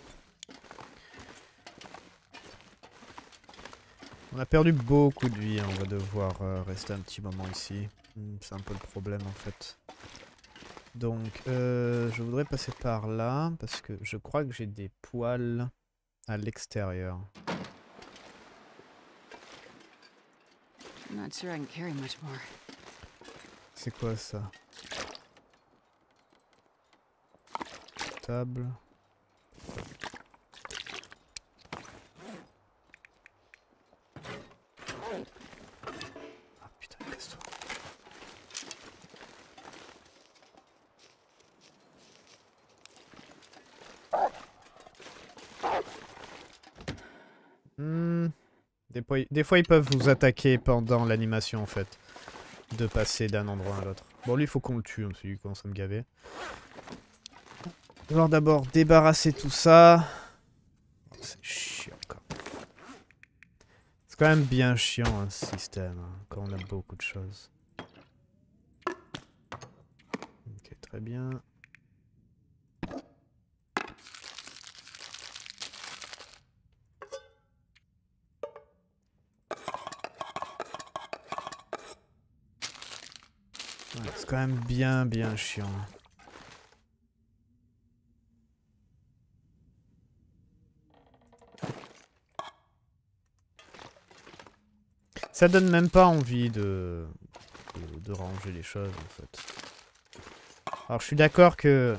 A: On a perdu beaucoup de vie, hein. On va devoir euh, rester un petit moment ici. C'est un peu le problème en fait. Donc euh, je voudrais passer par là parce que je crois que j'ai des poils à l'extérieur. C'est quoi ça? Table. Ah putain, casse-toi. Hmm. Des, fois, des fois ils peuvent vous attaquer pendant l'animation en fait. De passer d'un endroit à l'autre. Bon lui il faut qu'on le tue, hein, celui qui commence à me gaver. Alors d'abord débarrasser tout ça. C'est chiant quand même. C'est quand même bien chiant un système, hein, quand on a beaucoup de choses. Ok, très bien. Ouais, c'est quand même bien bien chiant. Ça donne même pas envie de, de, de ranger les choses en fait. Alors je suis d'accord que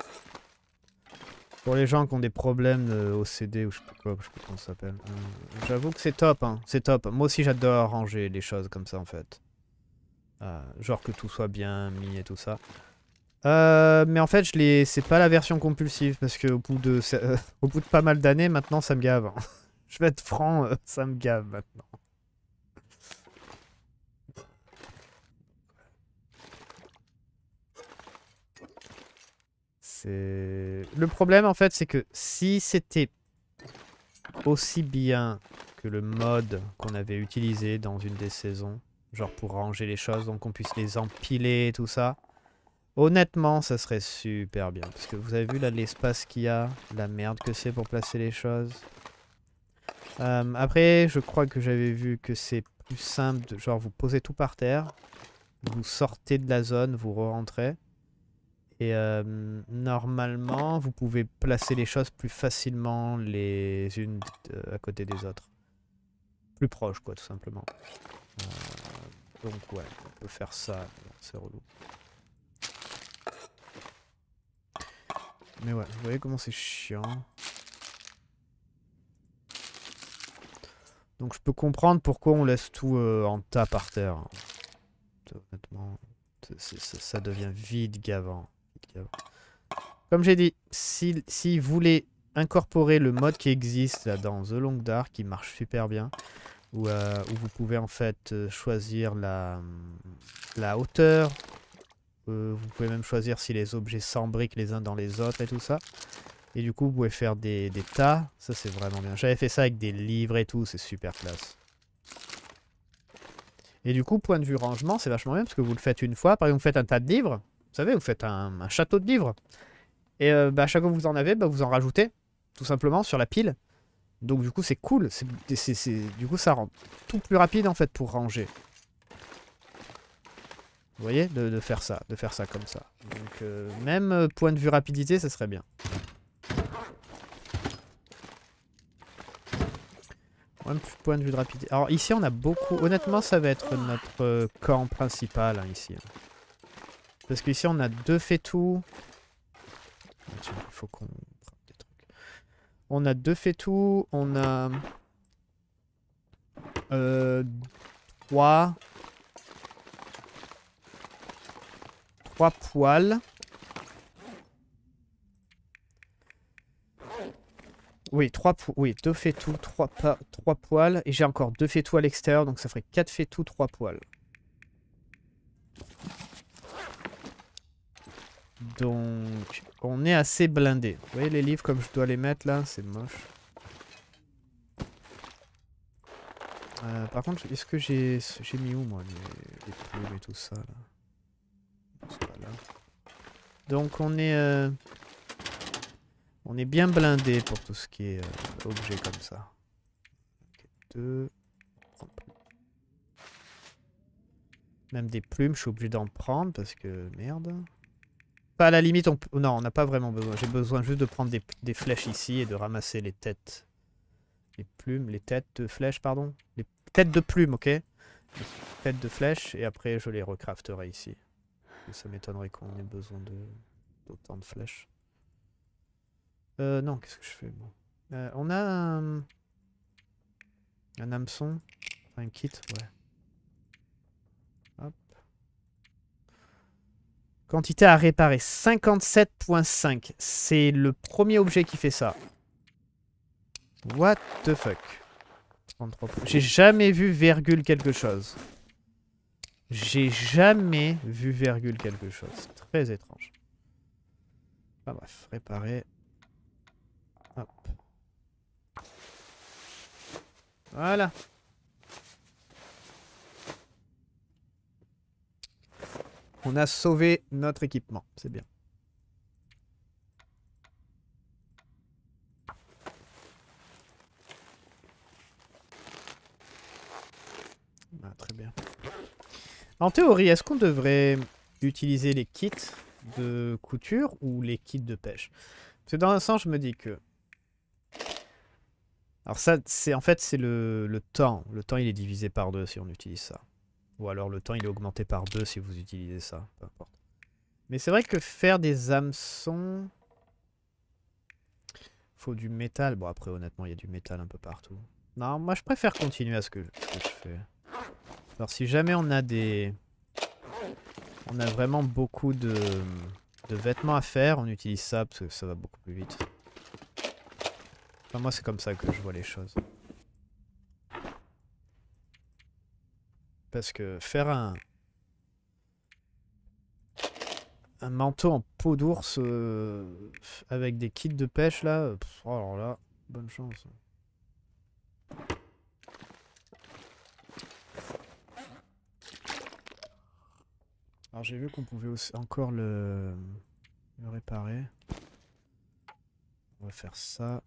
A: pour les gens qui ont des problèmes de O C D ou je sais pas quoi, je sais pas comment ça s'appelle. Euh, J'avoue que c'est top, hein, c'est top. Moi aussi j'adore ranger les choses comme ça en fait. Euh, genre que tout soit bien mis et tout ça. Euh, mais en fait, je l'ai, c'est pas la version compulsive parce que au bout de, euh, au bout de pas mal d'années, maintenant ça me gave. Je vais être franc, euh, ça me gave maintenant. C'est le problème en fait, c'est que si c'était aussi bien que le mode qu'on avait utilisé dans une des saisons, genre pour ranger les choses, donc qu'on puisse les empiler et tout ça. Honnêtement, ça serait super bien. Parce que vous avez vu là l'espace qu'il y a, la merde que c'est pour placer les choses. Euh, après, je crois que j'avais vu que c'est plus simple, de, genre vous posez tout par terre, vous sortez de la zone, vous re-rentrez. Et euh, normalement, vous pouvez placer les choses plus facilement les unes à côté des autres. Plus proches, quoi, tout simplement. Euh, donc ouais, on peut faire ça, c'est relou. Mais ouais, vous voyez comment c'est chiant. Donc je peux comprendre pourquoi on laisse tout euh, en tas par terre. Honnêtement, c est, c est, ça devient vide gavant. Comme j'ai dit, si, si vous voulez incorporer le mode qui existe là, dans The Long Dark, qui marche super bien, où, euh, où vous pouvez en fait euh, choisir la, la hauteur, euh, vous pouvez même choisir si les objets s'embriquent les uns dans les autres et tout ça. Et du coup, vous pouvez faire des, des tas. Ça, c'est vraiment bien. J'avais fait ça avec des livres et tout. C'est super classe. Et du coup, point de vue rangement, c'est vachement bien parce que vous le faites une fois. Par exemple, vous faites un tas de livres. Vous savez, vous faites un, un château de livres. Et euh, bah, à chaque fois que vous en avez, bah, vous en rajoutez. Tout simplement sur la pile. Donc du coup, c'est cool. C'est, c'est, c'est, du coup, ça rend tout plus rapide en fait pour ranger. Vous voyez, de, de faire ça. De faire ça comme ça. Donc euh, même euh, point de vue rapidité, ça serait bien. Un point de vue de rapidité. Alors ici on a beaucoup... Honnêtement ça va être notre euh, camp principal hein, ici. Parce qu'ici on a deux fétous. Il faut qu'on... des trucs. On a deux fétous. On a... Euh, trois... Trois poils. Oui, trois po oui, deux fétous, trois, trois poils. Et j'ai encore deux fétous à l'extérieur, donc ça ferait quatre fétous, trois poils. Donc, on est assez blindé. Vous voyez les livres comme je dois les mettre là? C'est moche. Euh, par contre, est-ce que j'ai j'ai mis où moi les, les plumes et tout ça là? C'est pas là. Donc on est euh, on est bien blindé pour tout ce qui est euh, objet comme ça. Okay, deux. Même des plumes, je suis obligé d'en prendre parce que merde. Enfin, à la limite, on peut... non, on n'a pas vraiment besoin. J'ai besoin juste de prendre des, des flèches ici et de ramasser les têtes. Les plumes, les têtes de flèches, pardon. Les têtes de plumes, ok. Les têtes de flèches et après je les recrafterai ici. Ça m'étonnerait qu'on ait besoin de d'autant de flèches. Euh, non, qu'est-ce que je fais bon. euh, On a un... un hameçon. Un kit, ouais. Hop. Quantité à réparer, cinquante-sept virgule cinq. C'est le premier objet qui fait ça. What the fuck. J'ai jamais vu virgule quelque chose. J'ai jamais vu virgule quelque chose. Très étrange. Enfin bref, réparer. Hop. Voilà. On a sauvé notre équipement. C'est bien. Ah, très bien. En théorie, est-ce qu'on devrait utiliser les kits de couture ou les kits de pêche? Parce que dans un sens, je me dis que... Alors ça, c'est en fait, c'est le, le temps. Le temps, il est divisé par deux si on utilise ça. Ou alors le temps, il est augmenté par deux si vous utilisez ça. Peu importe. Mais c'est vrai que faire des hameçons... Faut du métal. Bon, après, honnêtement, il y a du métal un peu partout. Non, moi, je préfère continuer à ce que, ce que je fais. Alors, si jamais on a des... On a vraiment beaucoup de... de vêtements à faire, on utilise ça parce que ça va beaucoup plus vite. Enfin, moi, c'est comme ça que je vois les choses. Parce que faire un... Un manteau en peau d'ours euh, avec des kits de pêche, là... Pff, oh, alors là, bonne chance. Alors j'ai vu qu'on pouvait aussi encore le... le réparer. On va faire ça.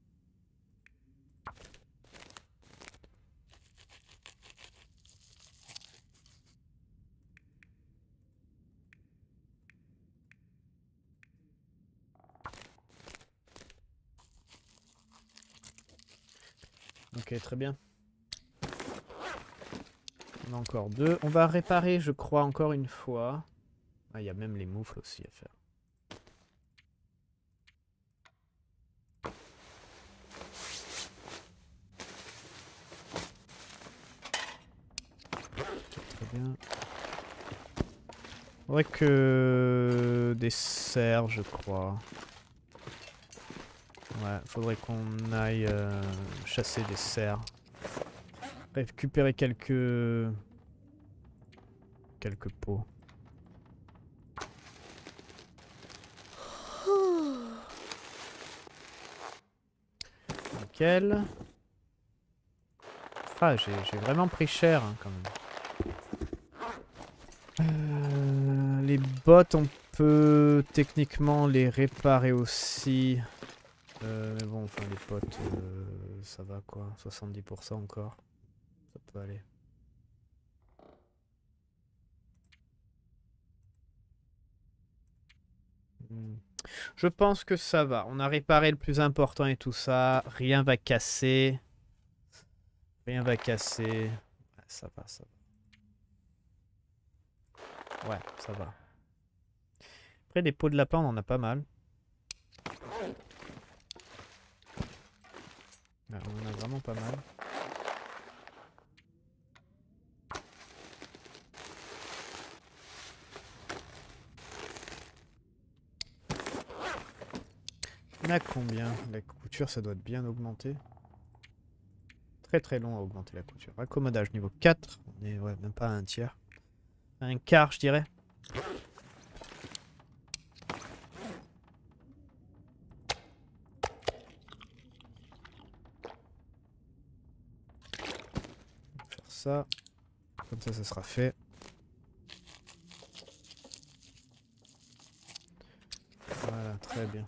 A: Ok, très bien. On a encore deux. On va réparer, je crois, encore une fois. Ah, il y a même les moufles aussi à faire. Très bien. Il faudrait que... des cerfs, je crois. Ouais, faudrait qu'on aille euh, chasser des cerfs. Récupérer quelques... quelques peaux. Nickel. Ah, j'ai vraiment pris cher hein, quand même. Euh, les bottes, on peut techniquement les réparer aussi. Euh, mais bon, enfin les potes, euh, ça va quoi, soixante-dix pour cent encore. Ça peut aller. Hmm. Je pense que ça va. On a réparé le plus important et tout ça. Rien va casser. Rien va casser. Ouais, ça va, ça va. Ouais, ça va. Après, des peaux de lapin, on en a pas mal. Ouais, on en a vraiment pas mal. On a combien? La couture, ça doit être bien augmenté. Très très long à augmenter la couture. Accommodage niveau quatre. On est ouais, même pas à un tiers. Un quart, je dirais. ça. Comme ça, ça sera fait. Voilà, très bien.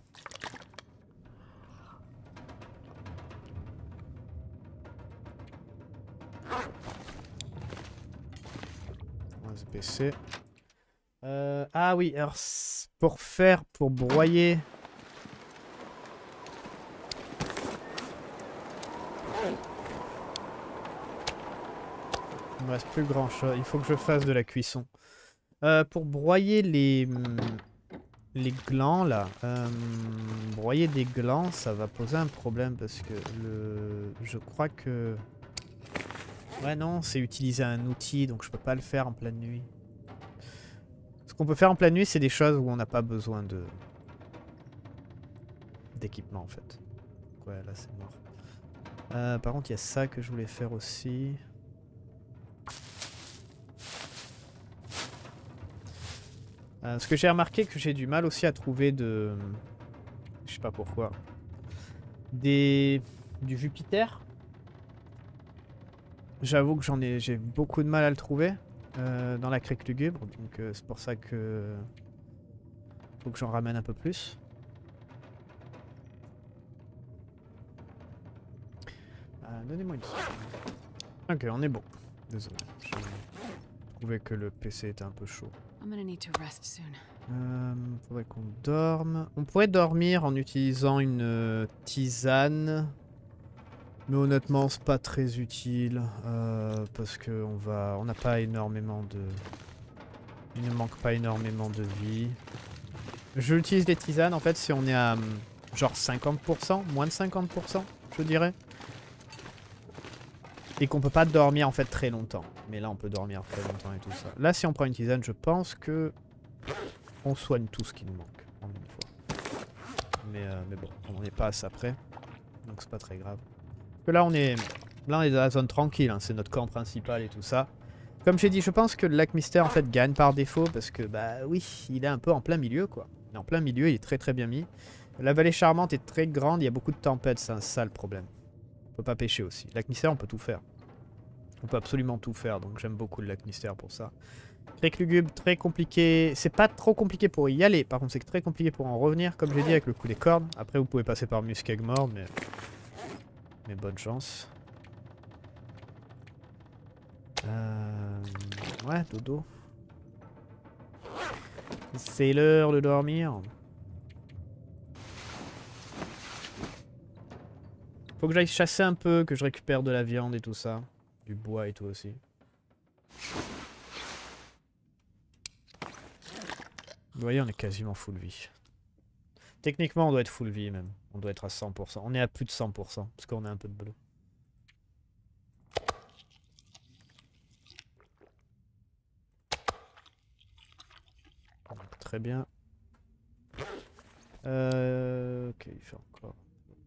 A: On va se baisser. Euh, ah oui, alors pour faire, pour broyer... Il me reste plus grand chose. Il faut que je fasse de la cuisson. Euh, pour broyer les... Les glands là, euh, broyer des glands, ça va poser un problème parce que le, je crois que, ouais non, c'est utiliser un outil donc je peux pas le faire en pleine nuit. Ce qu'on peut faire en pleine nuit, c'est des choses où on n'a pas besoin de d'équipement en fait. Donc ouais, là c'est mort. Euh, par contre, il y a ça que je voulais faire aussi. Euh, parce que j'ai remarqué que j'ai du mal aussi à trouver de... Je sais pas pourquoi. Des... Du Jupiter. J'avoue que j'en ai... J'ai beaucoup de mal à le trouver. Euh, dans la crique lugubre. Donc euh, c'est pour ça que... Faut que j'en ramène un peu plus. Euh, Donnez-moi une seconde. Ok, on est bon. Désolé. Je trouvais que le P C était un peu chaud. Euh, faudrait qu'on dorme. On pourrait dormir en utilisant une euh, tisane. Mais honnêtement, c'est pas très utile. Euh, parce que on va, on n'a pas énormément de... Il ne manque pas énormément de vie. Je utilise des tisanes en fait si on est à genre cinquante pour cent, moins de cinquante pour cent, je dirais. Et qu'on peut pas dormir en fait très longtemps. Mais là on peut dormir très longtemps et tout ça. Là si on prend une tisane, je pense que on soigne tout ce qui nous manque en une fois. Mais, euh, mais bon, on n'en est pas à ça près. Donc c'est pas très grave. Parce que là on est, là on est dans la zone tranquille, hein, c'est notre camp principal et tout ça. Comme j'ai dit, je pense que le lac mystère en fait gagne par défaut. Parce que bah oui, il est un peu en plein milieu quoi. Il est en plein milieu, il est très très bien mis. La vallée charmante est très grande, il y a beaucoup de tempêtes, c'est un sale problème. On peut pas pêcher aussi. Lac mystère, on peut tout faire. On peut absolument tout faire, donc j'aime beaucoup le lac mystère pour ça. Crique lugubre, très compliqué. C'est pas trop compliqué pour y aller, par contre c'est très compliqué pour en revenir, comme j'ai dit, avec le coup des cornes. Après vous pouvez passer par Muskegmore, mais... Mais bonne chance. Euh... Ouais, dodo. C'est l'heure de dormir. Faut que j'aille chasser un peu, que je récupère de la viande et tout ça. Du bois et tout aussi. Vous voyez, on est quasiment full vie. Techniquement, on doit être full vie même. On doit être à cent pour cent. On est à plus de cent pour cent, parce qu'on a un peu de boulot. Donc, très bien. Euh... Ok, il fait encore...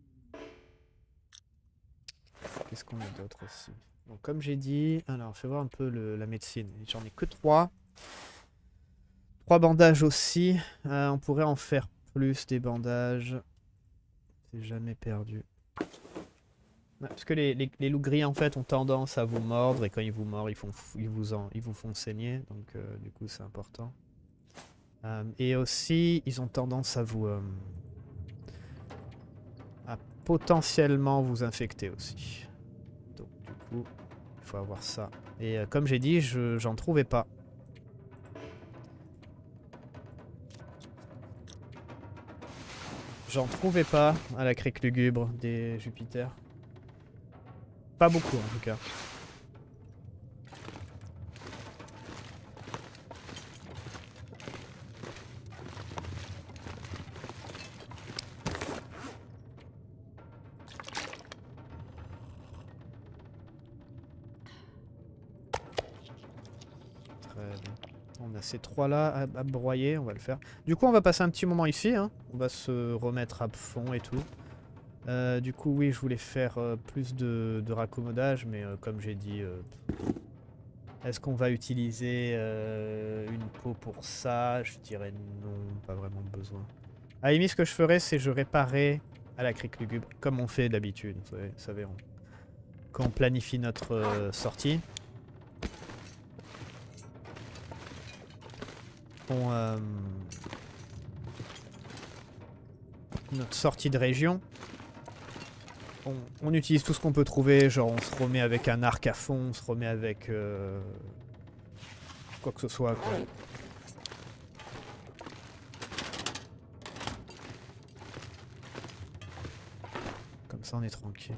A: Qu'est-ce qu'on a d'autre aussi? Donc comme j'ai dit, alors fais voir un peu le, la médecine. J'en ai que trois. Trois bandages aussi. Euh, on pourrait en faire plus des bandages. C'est jamais perdu. Ouais, parce que les, les, les loups gris en fait ont tendance à vous mordre et quand ils vous mordent, ils, font, ils, vous, en, ils vous font saigner. Donc euh, du coup c'est important. Euh, et aussi ils ont tendance à vous... Euh, à potentiellement vous infecter aussi. Donc du coup, il faut avoir ça. Et euh, comme j'ai dit, je j'en trouvais pas. J'en trouvais pas à la crique lugubre des Jupiter. Pas beaucoup en tout cas. On a ces trois là à, à broyer, on va le faire. Du coup on va passer un petit moment ici, hein. On va se remettre à fond et tout. Euh, du coup oui je voulais faire euh, plus de, de raccommodage, mais euh, comme j'ai dit, euh, est-ce qu'on va utiliser euh, une peau pour ça? Je dirais non, pas vraiment besoin. À la limite ce que je ferais c'est je réparais à la crique lugubre, comme on fait d'habitude, vous savez, on, quand on planifie notre euh, sortie. on, euh, notre sortie de région, on, on utilise tout ce qu'on peut trouver, genre on se remet avec un arc à fond, on se remet avec euh, quoi que ce soit, quoi. Comme ça on est tranquille.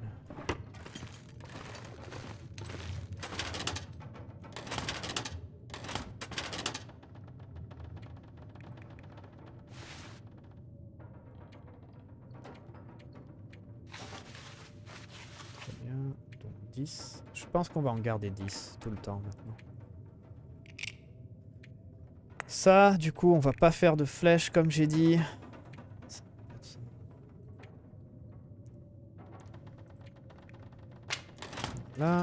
A: dix. Je pense qu'on va en garder dix tout le temps maintenant. Ça, du coup, on va pas faire de flèches comme j'ai dit. Là.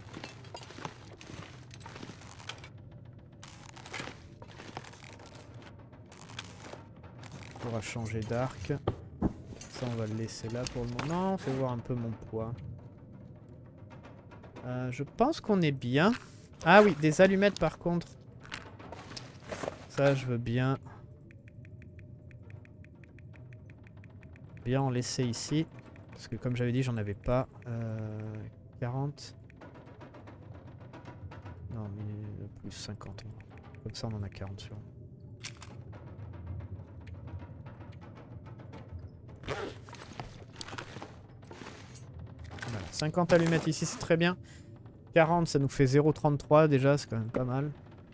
A: On pourra changer d'arc. Ça, on va le laisser là pour le moment. On fait voir un peu mon poids. Euh, je pense qu'on est bien. Ah oui, des allumettes par contre. Ça, je veux bien. Bien en laisser ici. Parce que comme j'avais dit, j'en avais pas. Euh, quarante. Non, mais plus cinquante. Comme ça, on en a quarante sur. Voilà, cinquante allumettes ici, c'est très bien. quarante, ça nous fait zéro virgule trente-trois déjà, c'est quand même pas mal.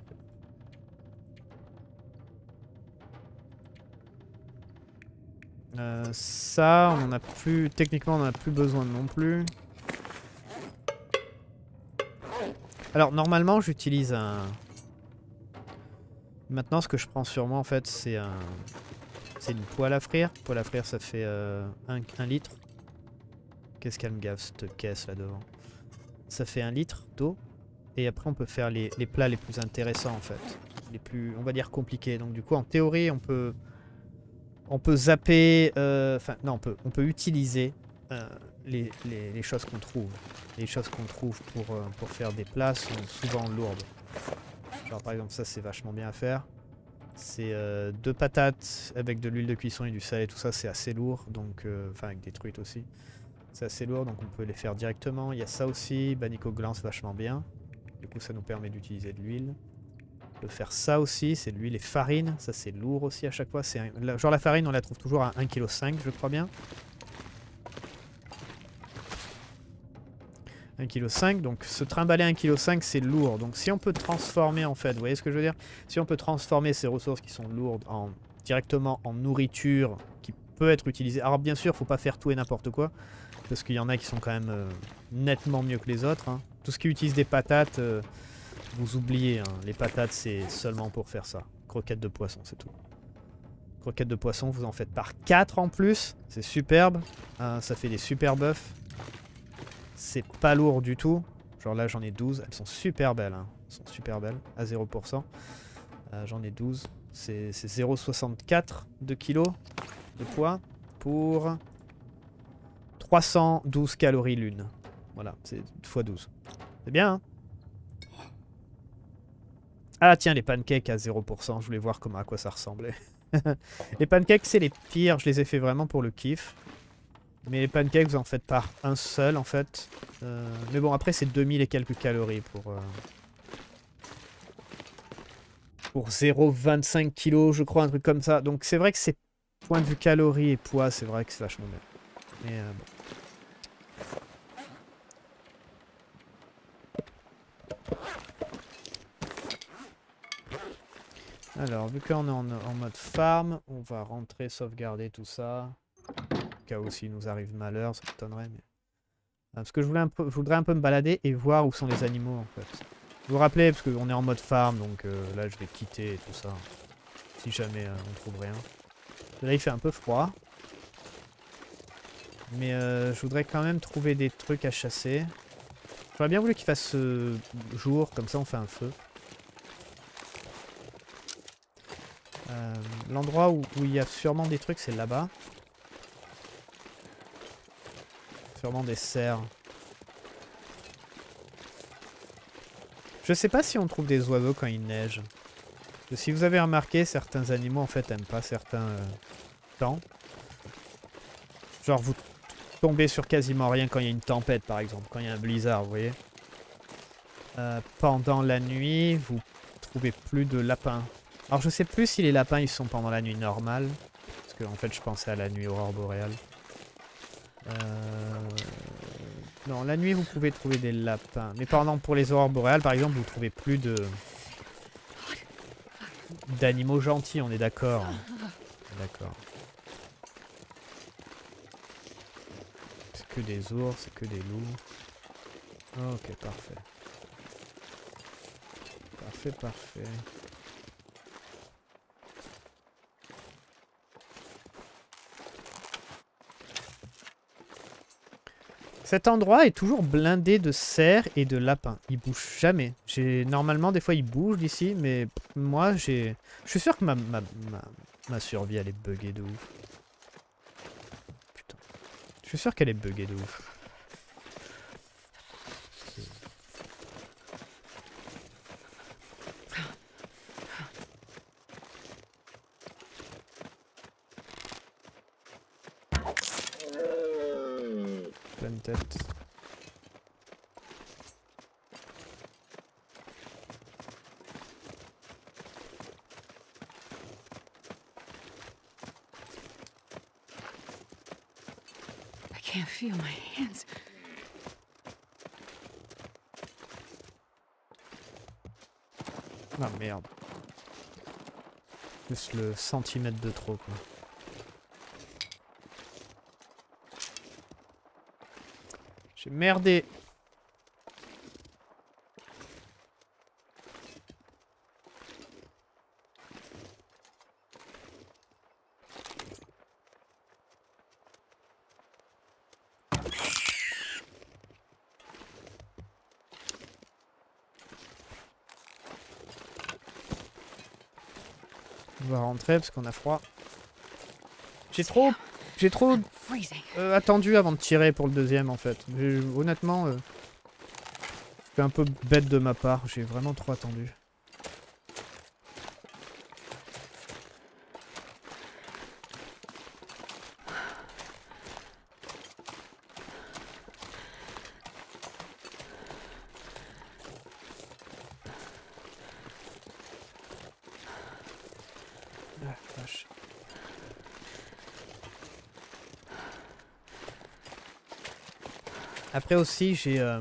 A: Euh, ça, on en a plus. Techniquement, on en a plus besoin non plus. Alors, normalement, j'utilise un. Maintenant, ce que je prends sur moi, en fait, c'est un. C'est une poêle à frire. Poêle à frire, ça fait euh, un litre. Qu'est-ce qu'elle me gave, cette caisse là devant? Ça fait un litre d'eau. Et après, on peut faire les, les plats les plus intéressants, en fait. Les plus, on va dire, compliqués. Donc, du coup, en théorie, on peut. On peut zapper, enfin euh, non, on peut, on peut utiliser euh, les, les, les choses qu'on trouve. Les choses qu'on trouve pour, euh, pour faire des plats sont souvent lourdes. Genre par exemple ça c'est vachement bien à faire. C'est euh, deux patates avec de l'huile de cuisson et du sel et tout ça, c'est assez lourd. Donc, euh, enfin avec des truites aussi. C'est assez lourd donc on peut les faire directement. Il y a ça aussi, Banico Gland c'est vachement bien. Du coup ça nous permet d'utiliser de l'huile. On peut faire ça aussi, c'est de l'huile et farine. Ça c'est lourd aussi à chaque fois. Un... Genre la farine on la trouve toujours à un virgule cinq kilos je crois bien. un virgule cinq kilos, donc se trimballer un virgule cinq kilos c'est lourd. Donc si on peut transformer en fait, vous voyez ce que je veux dire? Si on peut transformer ces ressources qui sont lourdes en, directement en nourriture qui peut être utilisée. Alors bien sûr, faut pas faire tout et n'importe quoi. Parce qu'il y en a qui sont quand même euh, nettement mieux que les autres. Hein. Tout ce qui utilise des patates... Euh, vous oubliez, hein, les patates c'est seulement pour faire ça. Croquettes de poisson, c'est tout. Croquettes de poisson, vous en faites par quatre en plus. C'est superbe. Euh, ça fait des super bœufs. C'est pas lourd du tout. Genre là j'en ai douze. Elles sont super belles. Hein. Elles sont super belles. À zéro pour cent. Euh, j'en ai douze. C'est zéro virgule soixante-quatre de kilos de poids pour trois cent douze calories l'une. Voilà, c'est fois douze. C'est bien, hein? Ah tiens, les pancakes à zéro pour cent, je voulais voir comment, à quoi ça ressemblait. Les pancakes, c'est les pires, je les ai fait vraiment pour le kiff. Mais les pancakes, vous en faites par un seul, en fait. Euh, mais bon, après, c'est deux mille et quelques calories pour... Euh, pour zéro virgule vingt-cinq kilos, je crois, un truc comme ça. Donc c'est vrai que c'est... Point de vue calories et poids, c'est vrai que c'est vachement bien. Mais euh, bon. Alors, vu qu'on est en, en mode farm, on va rentrer, sauvegarder tout ça. Au cas où s'il nous arrive malheur, ça m'étonnerait. Mais... Parce que je, voulais un peu, je voudrais un peu me balader et voir où sont les animaux en fait. Vous vous rappelez, parce qu'on est en mode farm, donc euh, là je vais quitter tout ça. Si jamais euh, on trouve rien. Là il fait un peu froid. Mais euh, je voudrais quand même trouver des trucs à chasser. J'aurais bien voulu qu'il fasse euh, jour, comme ça on fait un feu. Euh, L'endroit où, où il y a sûrement des trucs, c'est là-bas. Sûrement des cerfs. Je sais pas si on trouve des oiseaux quand il neige. Si vous avez remarqué, certains animaux en fait aiment pas certains euh, temps. Genre vous tombez sur quasiment rien quand il y a une tempête par exemple, quand il y a un blizzard, vous voyez. Euh, pendant la nuit, vous trouvez plus de lapins. Alors je sais plus si les lapins ils sont pendant la nuit normale. Parce que en fait je pensais à la nuit aurore boréale. Euh... Non, la nuit vous pouvez trouver des lapins. Mais pendant pour les aurores boréales par exemple, vous trouvez plus de... d'animaux gentils, on est d'accord. D'accord. C'est que des ours, c'est que des loups. Ok, parfait. Parfait, parfait. Cet endroit est toujours blindé de cerfs et de lapins. Ils bougent jamais. J'ai normalement des fois ils bougent d'ici, mais moi j'ai. Je suis sûr que ma, ma, ma, ma survie elle est buggée de ouf. Putain. Je suis sûr qu'elle est buggée de ouf. Pleine tête.
B: I can't feel my hands.
A: Ah merde. Juste le centimètre de trop quoi. J'ai merdé. On va rentrer parce qu'on a froid. J'ai trop... J'ai trop euh, attendu avant de tirer pour le deuxième en fait. Honnêtement, euh, c'est un peu bête de ma part. J'ai vraiment trop attendu. Ah, vache. Après aussi, j'ai... Euh,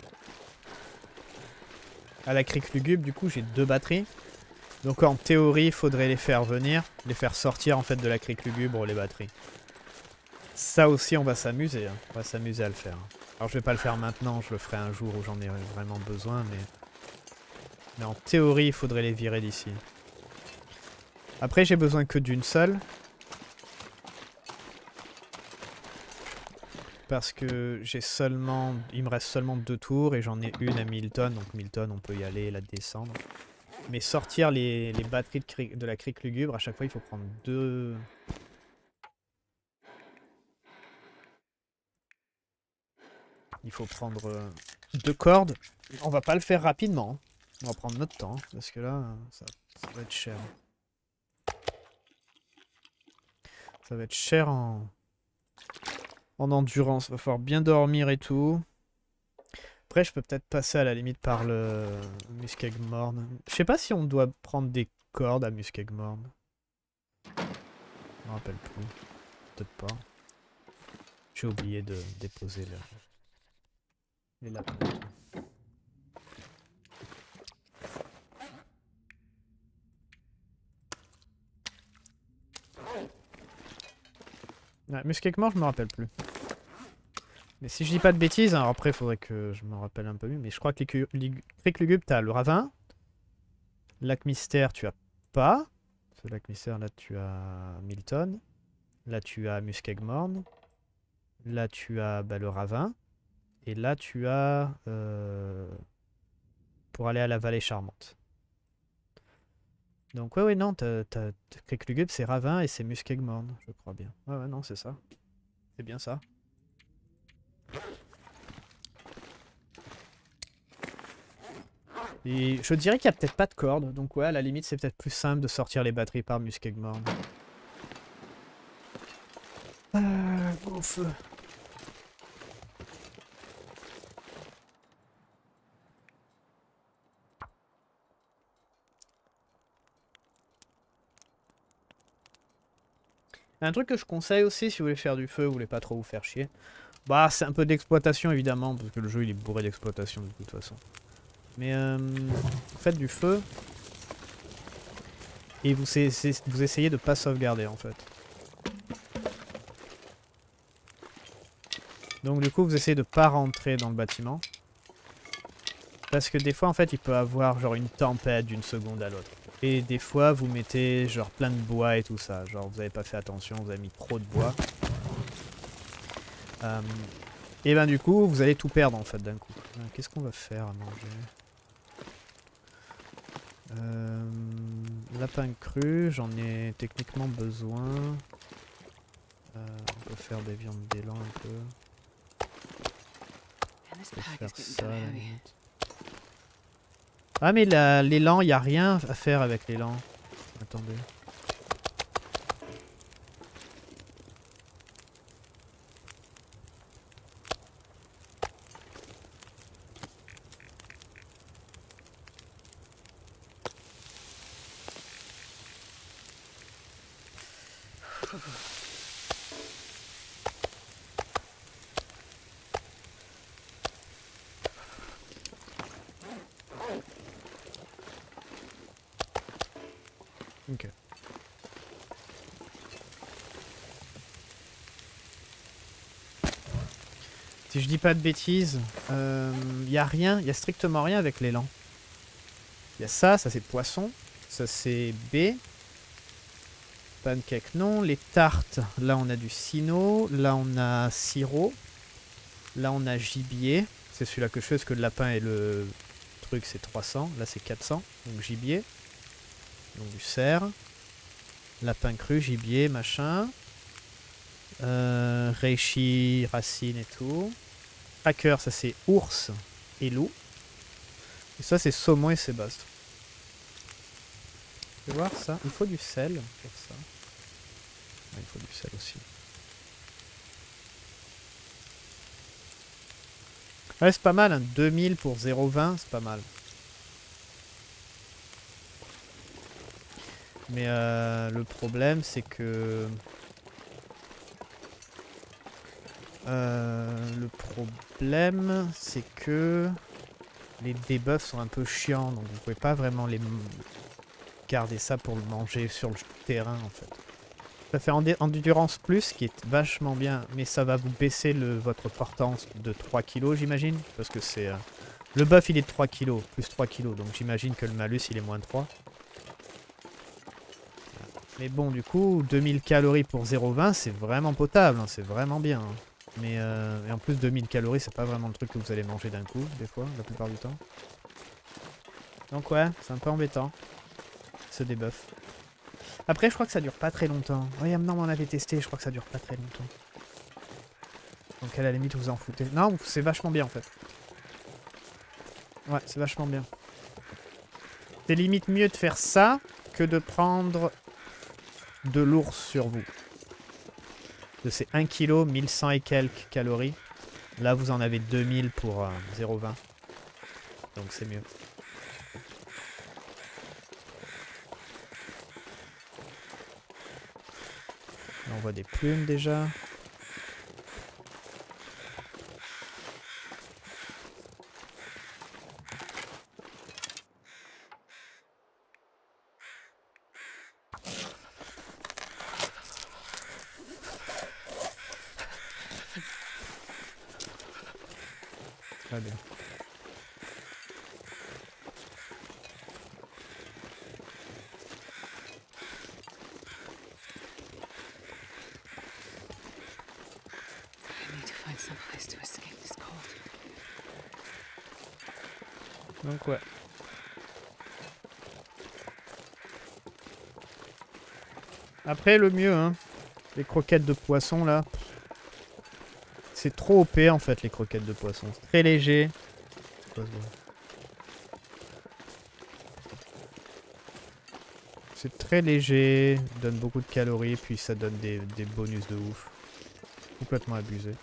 A: à la crique lugubre, du coup, j'ai deux batteries. Donc en théorie, il faudrait les faire venir, les faire sortir en fait de la crique lugubre, les batteries. Ça aussi, on va s'amuser. Hein. On va s'amuser à le faire. Alors je vais pas le faire maintenant, je le ferai un jour où j'en ai vraiment besoin, mais... Mais en théorie, il faudrait les virer d'ici. Après, j'ai besoin que d'une seule. Parce que j'ai seulement... Il me reste seulement deux tours et j'en ai une à Milton. Donc Milton, on peut y aller, la descendre. Mais sortir les, les batteries de, cri... de la crique lugubre, à chaque fois, il faut prendre deux... Il faut prendre euh, deux cordes. On va pas le faire rapidement. On va prendre notre temps. Parce que là, ça, ça va être cher. Ça va être cher en... En endurance, va falloir bien dormir et tout. Après, je peux peut-être passer à la limite par le Muskegmorn. Je sais pas si on doit prendre des cordes à Muskegmorn. Je me rappelle plus. Peut-être pas. J'ai oublié de déposer le... les lapins. Ouais, Muskegmorn, je me rappelle plus. Mais si je dis pas de bêtises, alors après il faudrait que je me rappelle un peu mieux, mais je crois que les criques lugubres, t'as le ravin. Lac Mystère, tu as pas. Ce lac Mystère, là tu as Milton. Là tu as Muskegmorn. Là tu as bah, le ravin. Et là tu as... Euh, pour aller à la vallée charmante. Donc ouais ouais non, t'as criques lugubres, c'est ravin et c'est Muskegmorn, je crois bien. Ouais ouais non c'est ça. C'est bien ça. Et je dirais qu'il n'y a peut-être pas de corde, donc ouais, à la limite, c'est peut-être plus simple de sortir les batteries par Muskegmorn. Ah, gros feu. Un truc que je conseille aussi si vous voulez faire du feu, vous voulez pas trop vous faire chier. Bah, c'est un peu d'exploitation évidemment, parce que le jeu il est bourré d'exploitation de toute façon. Mais euh, vous faites du feu et vous, vous essayez de pas sauvegarder en fait. Donc du coup vous essayez de pas rentrer dans le bâtiment. Parce que des fois en fait il peut avoir genre une tempête d'une seconde à l'autre. Et des fois vous mettez genre plein de bois et tout ça. Genre vous avez pas fait attention, vous avez mis trop de bois. Euh, et ben du coup vous allez tout perdre en fait d'un coup. Euh, Qu'est-ce qu'on va faire à manger? euh, Lapin cru, j'en ai techniquement besoin. Euh, on peut faire des viandes d'élan un peu. On peut faire ça à la limite. Ah mais l'élan, il n'y a rien à faire avec l'élan. Attendez. Ok. Si je dis pas de bêtises, il euh, n'y a rien, il y a strictement rien avec l'élan. Il y a ça, ça c'est poisson, ça c'est B. Pancake non, les tartes, là on a du sino, là on a sirop, là on a gibier. C'est celui-là que je fais parce que le lapin et le truc c'est trois cents, là c'est quatre cents, donc gibier. Donc du cerf. Lapin cru, gibier, machin. Euh, reishi, racine et tout. Hacker, ça c'est ours et loup. Et ça c'est saumon et sébaste. Tu veux voir ça? Il faut du sel pour ça. Ouais, il faut du sel aussi. Ouais, c'est pas mal, hein. deux mille pour zéro virgule vingt, c'est pas mal. Mais euh, le problème, c'est que... Euh, le problème, c'est que... Les debuffs sont un peu chiants, donc vous pouvez pas vraiment les garder ça pour le manger sur le terrain, en fait. Ça fait endurance plus, qui est vachement bien, mais ça va vous baisser le, votre portance de trois kilos, j'imagine. Parce que c'est... Euh, le buff, il est de trois kilos, plus trois kilos, donc j'imagine que le malus, il est moins de trois. Mais bon, du coup, deux mille calories pour zéro virgule vingt, c'est vraiment potable, hein, c'est vraiment bien. Hein. Mais euh, et en plus, deux mille calories, c'est pas vraiment le truc que vous allez manger d'un coup, des fois, la plupart du temps. Donc ouais, c'est un peu embêtant, ce debuff. Après, je crois que ça dure pas très longtemps. Oui, non, on avait testé, je crois que ça dure pas très longtemps. Donc à la limite, vous en foutez. Non, c'est vachement bien, en fait. Ouais, c'est vachement bien. C'est limite mieux de faire ça que de prendre... de l'ours sur vous. C'est un kilo, mille cent et quelques calories. Là, vous en avez deux mille pour euh, zéro virgule vingt. Donc c'est mieux. Là, on voit des plumes déjà. Très bien. Donc ouais. Après le mieux, hein, les croquettes de poisson là. C'est trop O P en fait les croquettes de poisson. C'est très léger. C'est très léger, donne beaucoup de calories, puis ça donne des, des bonus de ouf. Complètement abusé.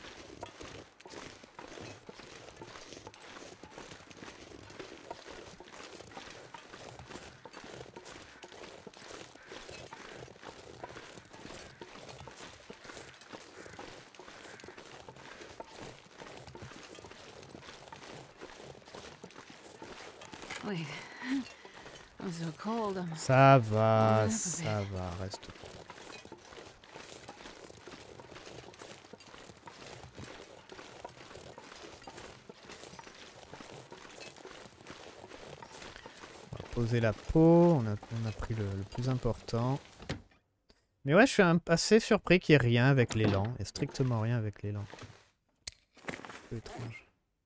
B: Wait. I'm so cold. I'm...
A: Ça va, ça va, reste. On va poser la peau, on a, on a pris le, le plus important. Mais ouais, je suis un, assez surpris qu'il n'y ait rien avec l'élan. Il n'y a strictement rien avec l'élan. Un peu étrange.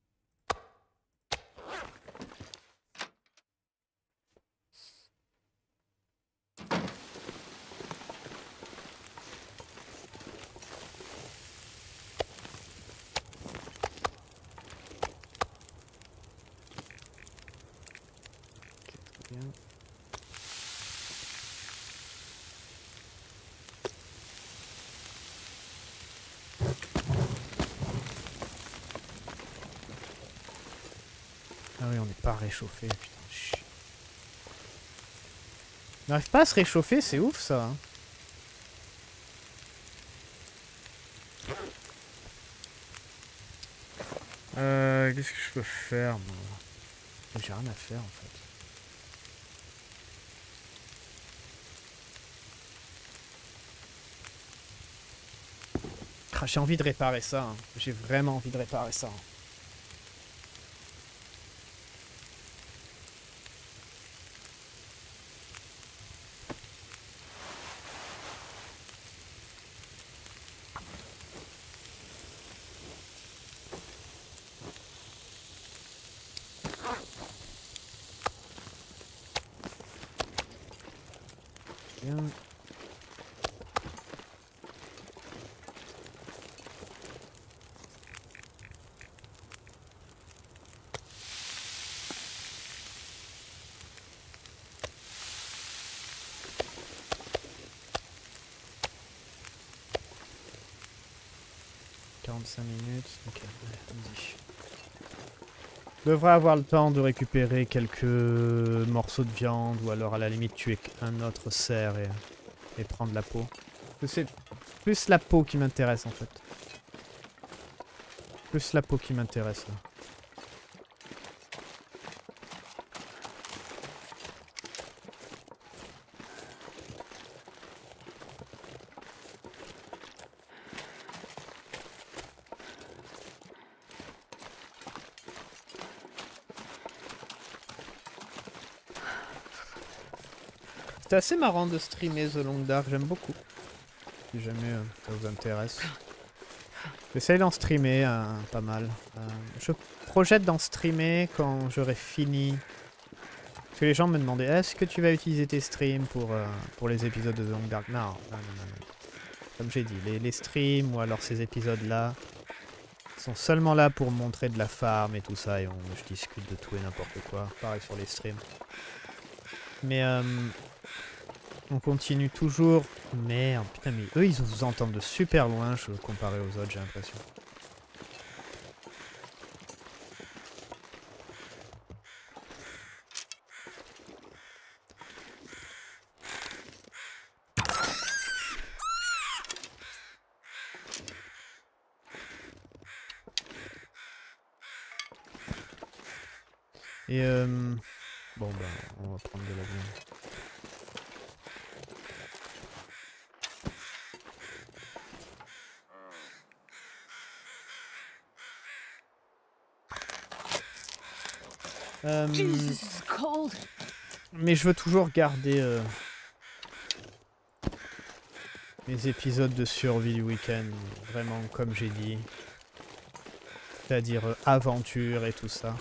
A: Ah oui, on n'est pas réchauffé, putain, chut. On n'arrive pas à se réchauffer, c'est ouf ça. Hein. Euh, qu'est-ce que je peux faire, moi? J'ai rien à faire en fait. Ah, j'ai envie de réparer ça. Hein. J'ai vraiment envie de réparer ça. Hein. Bien. quarante-cinq minutes, ok, vas-y. Je devrais avoir le temps de récupérer quelques morceaux de viande ou alors à la limite tuer un autre cerf et, et prendre la peau. C'est plus la peau qui m'intéresse en fait. Plus la peau qui m'intéresse là. C'est assez marrant de streamer The Long Dark, j'aime beaucoup. Si jamais euh, ça vous intéresse. J'essaye d'en streamer euh, pas mal. Euh, je projette d'en streamer quand j'aurai fini. Parce que les gens me demandaient, est-ce que tu vas utiliser tes streams pour, euh, pour les épisodes de The Long Dark? Non, non, non, non, non. Comme j'ai dit, les, les streams ou alors ces épisodes-là sont seulement là pour montrer de la farm et tout ça. Et on, je discute de tout et n'importe quoi. Pareil sur les streams. Mais... Euh, on continue toujours. Merde, putain, mais eux, ils vous entendent de super loin, je comparé aux autres, j'ai l'impression. Et euh... bon, bah, on va prendre de la viande. Euh, mais je veux toujours garder euh, mes épisodes de survie du week-end, vraiment comme j'ai dit. C'est-à-dire euh, aventure et tout ça.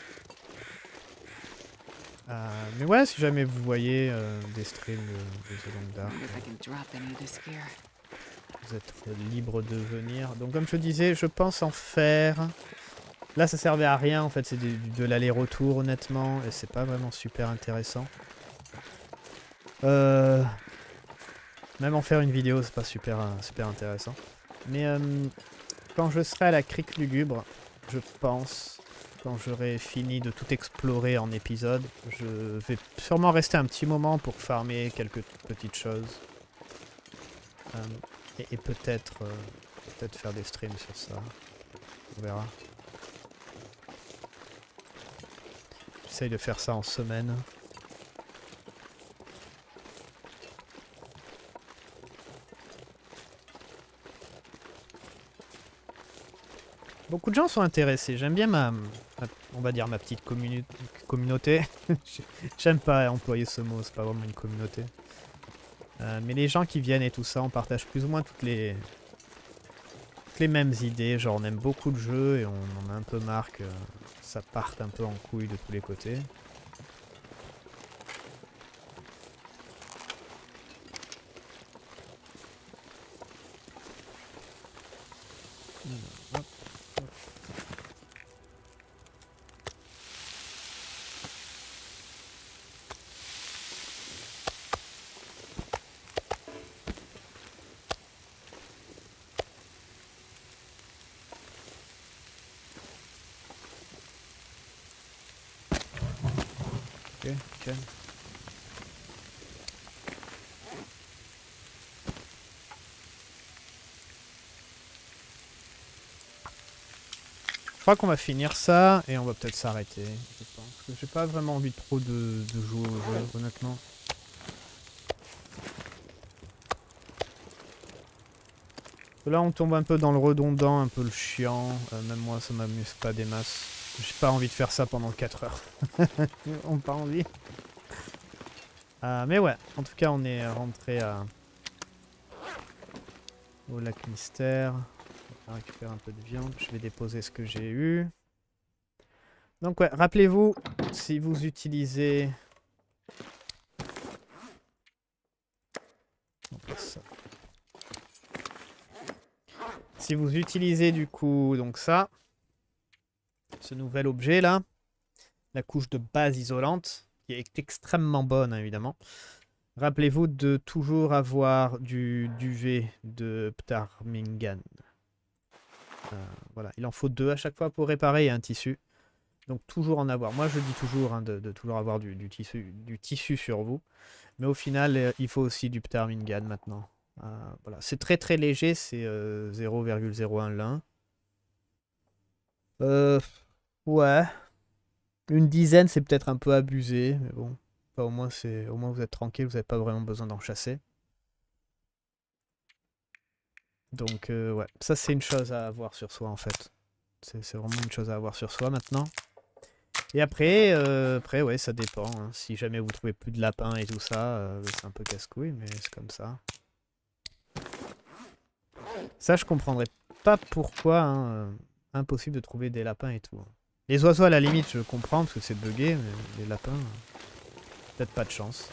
A: Euh, mais ouais, si jamais vous voyez euh, des streams de, de The Long Dark, euh, vous êtes libre de venir. Donc comme je disais, je pense en faire... Là, ça servait à rien, en fait, c'est de, de l'aller-retour, honnêtement, et c'est pas vraiment super intéressant. Euh, même en faire une vidéo, c'est pas super, euh, super intéressant. Mais euh, quand je serai à la crique lugubre, je pense, quand j'aurai fini de tout explorer en épisode, je vais sûrement rester un petit moment pour farmer quelques petites choses. Euh, et et peut-être euh, peut-être faire des streams sur ça. On verra. J'essaye de faire ça en semaine. Beaucoup de gens sont intéressés. J'aime bien ma, ma- on va dire ma petite communu- communauté. J'aime pas employer ce mot, c'est pas vraiment une communauté. Euh, mais les gens qui viennent et tout ça, on partage plus ou moins toutes les, toutes les mêmes idées. Genre on aime beaucoup le jeu et on en a un peu marre que ça parte un peu en couille de tous les côtés. Hop. Ok, ok. Je crois qu'on va finir ça et on va peut-être s'arrêter. Je pense. Parce que j'ai pas vraiment envie de trop de, de jouer au jeu, honnêtement. Là, on tombe un peu dans le redondant, un peu le chiant. Euh, même moi, ça m'amuse pas des masses. J'ai pas envie de faire ça pendant quatre heures. On n'a pas envie. Euh, mais ouais, en tout cas, on est rentré à... au lac Mystère. On va récupérer un peu de viande. Je vais déposer ce que j'ai eu. Donc ouais, rappelez-vous, si vous utilisez... On passe ça. Si vous utilisez du coup donc ça, ce nouvel objet là, la couche de base isolante, qui est extrêmement bonne hein, évidemment, rappelez-vous de toujours avoir du duvet de Ptarmigan. Euh, voilà, il en faut deux à chaque fois pour réparer et un tissu. Donc toujours en avoir. Moi je dis toujours hein, de, de toujours avoir du, du, tissu, du tissu sur vous. Mais au final, euh, il faut aussi du Ptarmigan maintenant. Euh, voilà. C'est très très léger, c'est euh, zéro virgule zéro un lin. Euh, ouais. Une dizaine, c'est peut-être un peu abusé, mais bon. Enfin, au moins, c'est, au moins vous êtes tranquille, vous n'avez pas vraiment besoin d'en chasser. Donc, euh, ouais. Ça, c'est une chose à avoir sur soi, en fait. C'est c'est vraiment une chose à avoir sur soi maintenant. Et après, euh, après ouais, ça dépend. Hein. Si jamais vous trouvez plus de lapins et tout ça, euh, c'est un peu casse-couille, mais c'est comme ça. Ça, je comprendrais pas pourquoi. Hein, euh, impossible de trouver des lapins et tout. Les oiseaux, à la limite, je comprends parce que c'est bugué, mais les lapins, euh, peut-être pas de chance.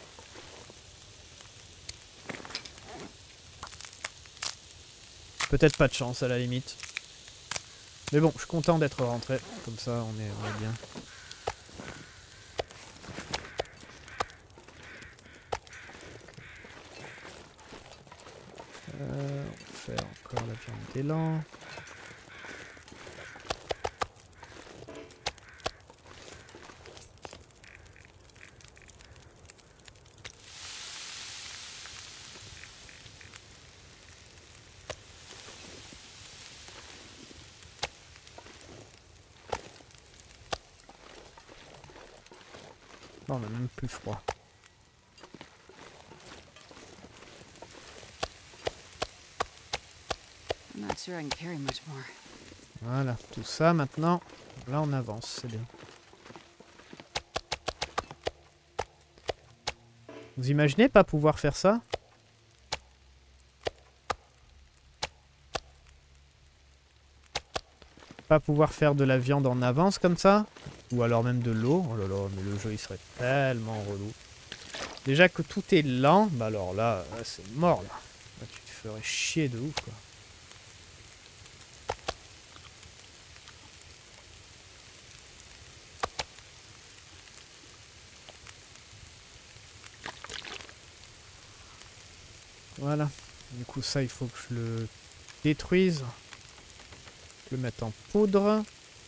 A: Peut-être pas de chance, à la limite. Mais bon, je suis content d'être rentré. Comme ça, on est, on est bien. Euh, on fait encore la viande d'élan. Non, on a même plus froid.
B: I'm not sure I can carry much more.
A: Voilà, tout ça maintenant. Là, on avance, c'est bien. Vous imaginez pas pouvoir faire ça? Pas pouvoir faire de la viande en avance comme ça? Ou alors même de l'eau? Oh là là, mais le jeu il serait tellement relou. Déjà que tout est lent, bah alors là, là c'est mort là. Là tu te ferais chier de ouf quoi. Voilà. Du coup, ça, il faut que je le détruise. Je le mette en poudre.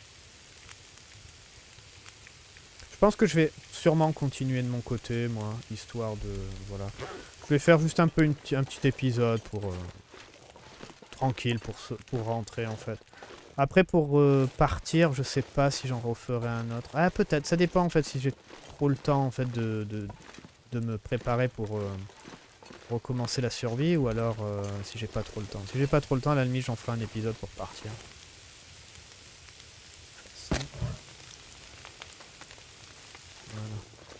A: Je pense que je vais sûrement continuer de mon côté, moi, histoire de... Voilà. Je vais faire juste un peu une, un petit épisode pour... Euh, tranquille, pour, pour rentrer, en fait. Après, pour euh, partir, je sais pas si j'en referai un autre. Ah, peut-être. Ça dépend, en fait, si j'ai trop le temps, en fait, de, de, de me préparer pour... Euh, recommencer la survie ou alors euh, si j'ai pas trop le temps. Si j'ai pas trop le temps, à la limite j'en ferai un épisode pour partir. Ça. Voilà.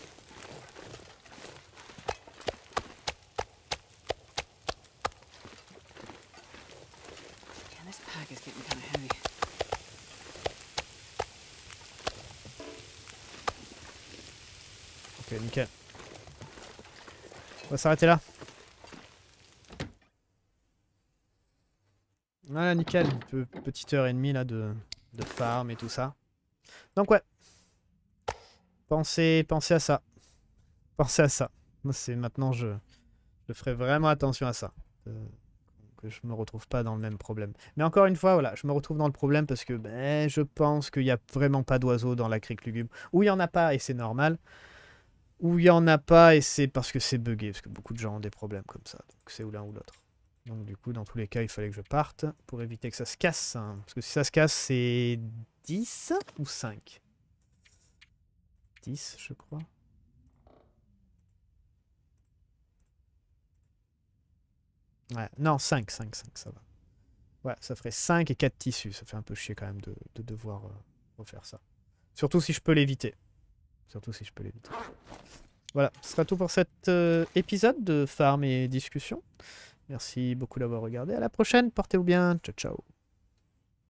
B: Yeah, this pack is getting kind of heavy.
A: Ok, nickel. On va s'arrêter là. Voilà, nickel. Pe petite heure et demie là de, de farm et tout ça. Donc ouais. Pensez, pensez à ça. Pensez à ça. C'est maintenant je, je ferai vraiment attention à ça. Euh, que je me retrouve pas dans le même problème. Mais encore une fois, voilà, je me retrouve dans le problème parce que ben, je pense qu'il n'y a vraiment pas d'oiseaux dans la crique lugubre. Ou il n'y en a pas et c'est normal. Ou il n'y en a pas et c'est parce que c'est buggé. Parce que beaucoup de gens ont des problèmes comme ça. Donc c'est ou l'un ou l'autre. Donc du coup, dans tous les cas, il fallait que je parte pour éviter que ça se casse. Hein. Parce que si ça se casse, c'est dix ou cinq? dix, je crois. Ouais, non, cinq, cinq, cinq, ça va. Ouais, ça ferait cinq et quatre tissus. Ça fait un peu chier quand même de, de devoir euh, refaire ça. Surtout si je peux l'éviter. Surtout si je peux l'éviter. Voilà, ce sera tout pour cet euh, épisode de Farm et Discussion. Merci beaucoup d'avoir regardé. À la prochaine, portez-vous bien. Ciao, ciao.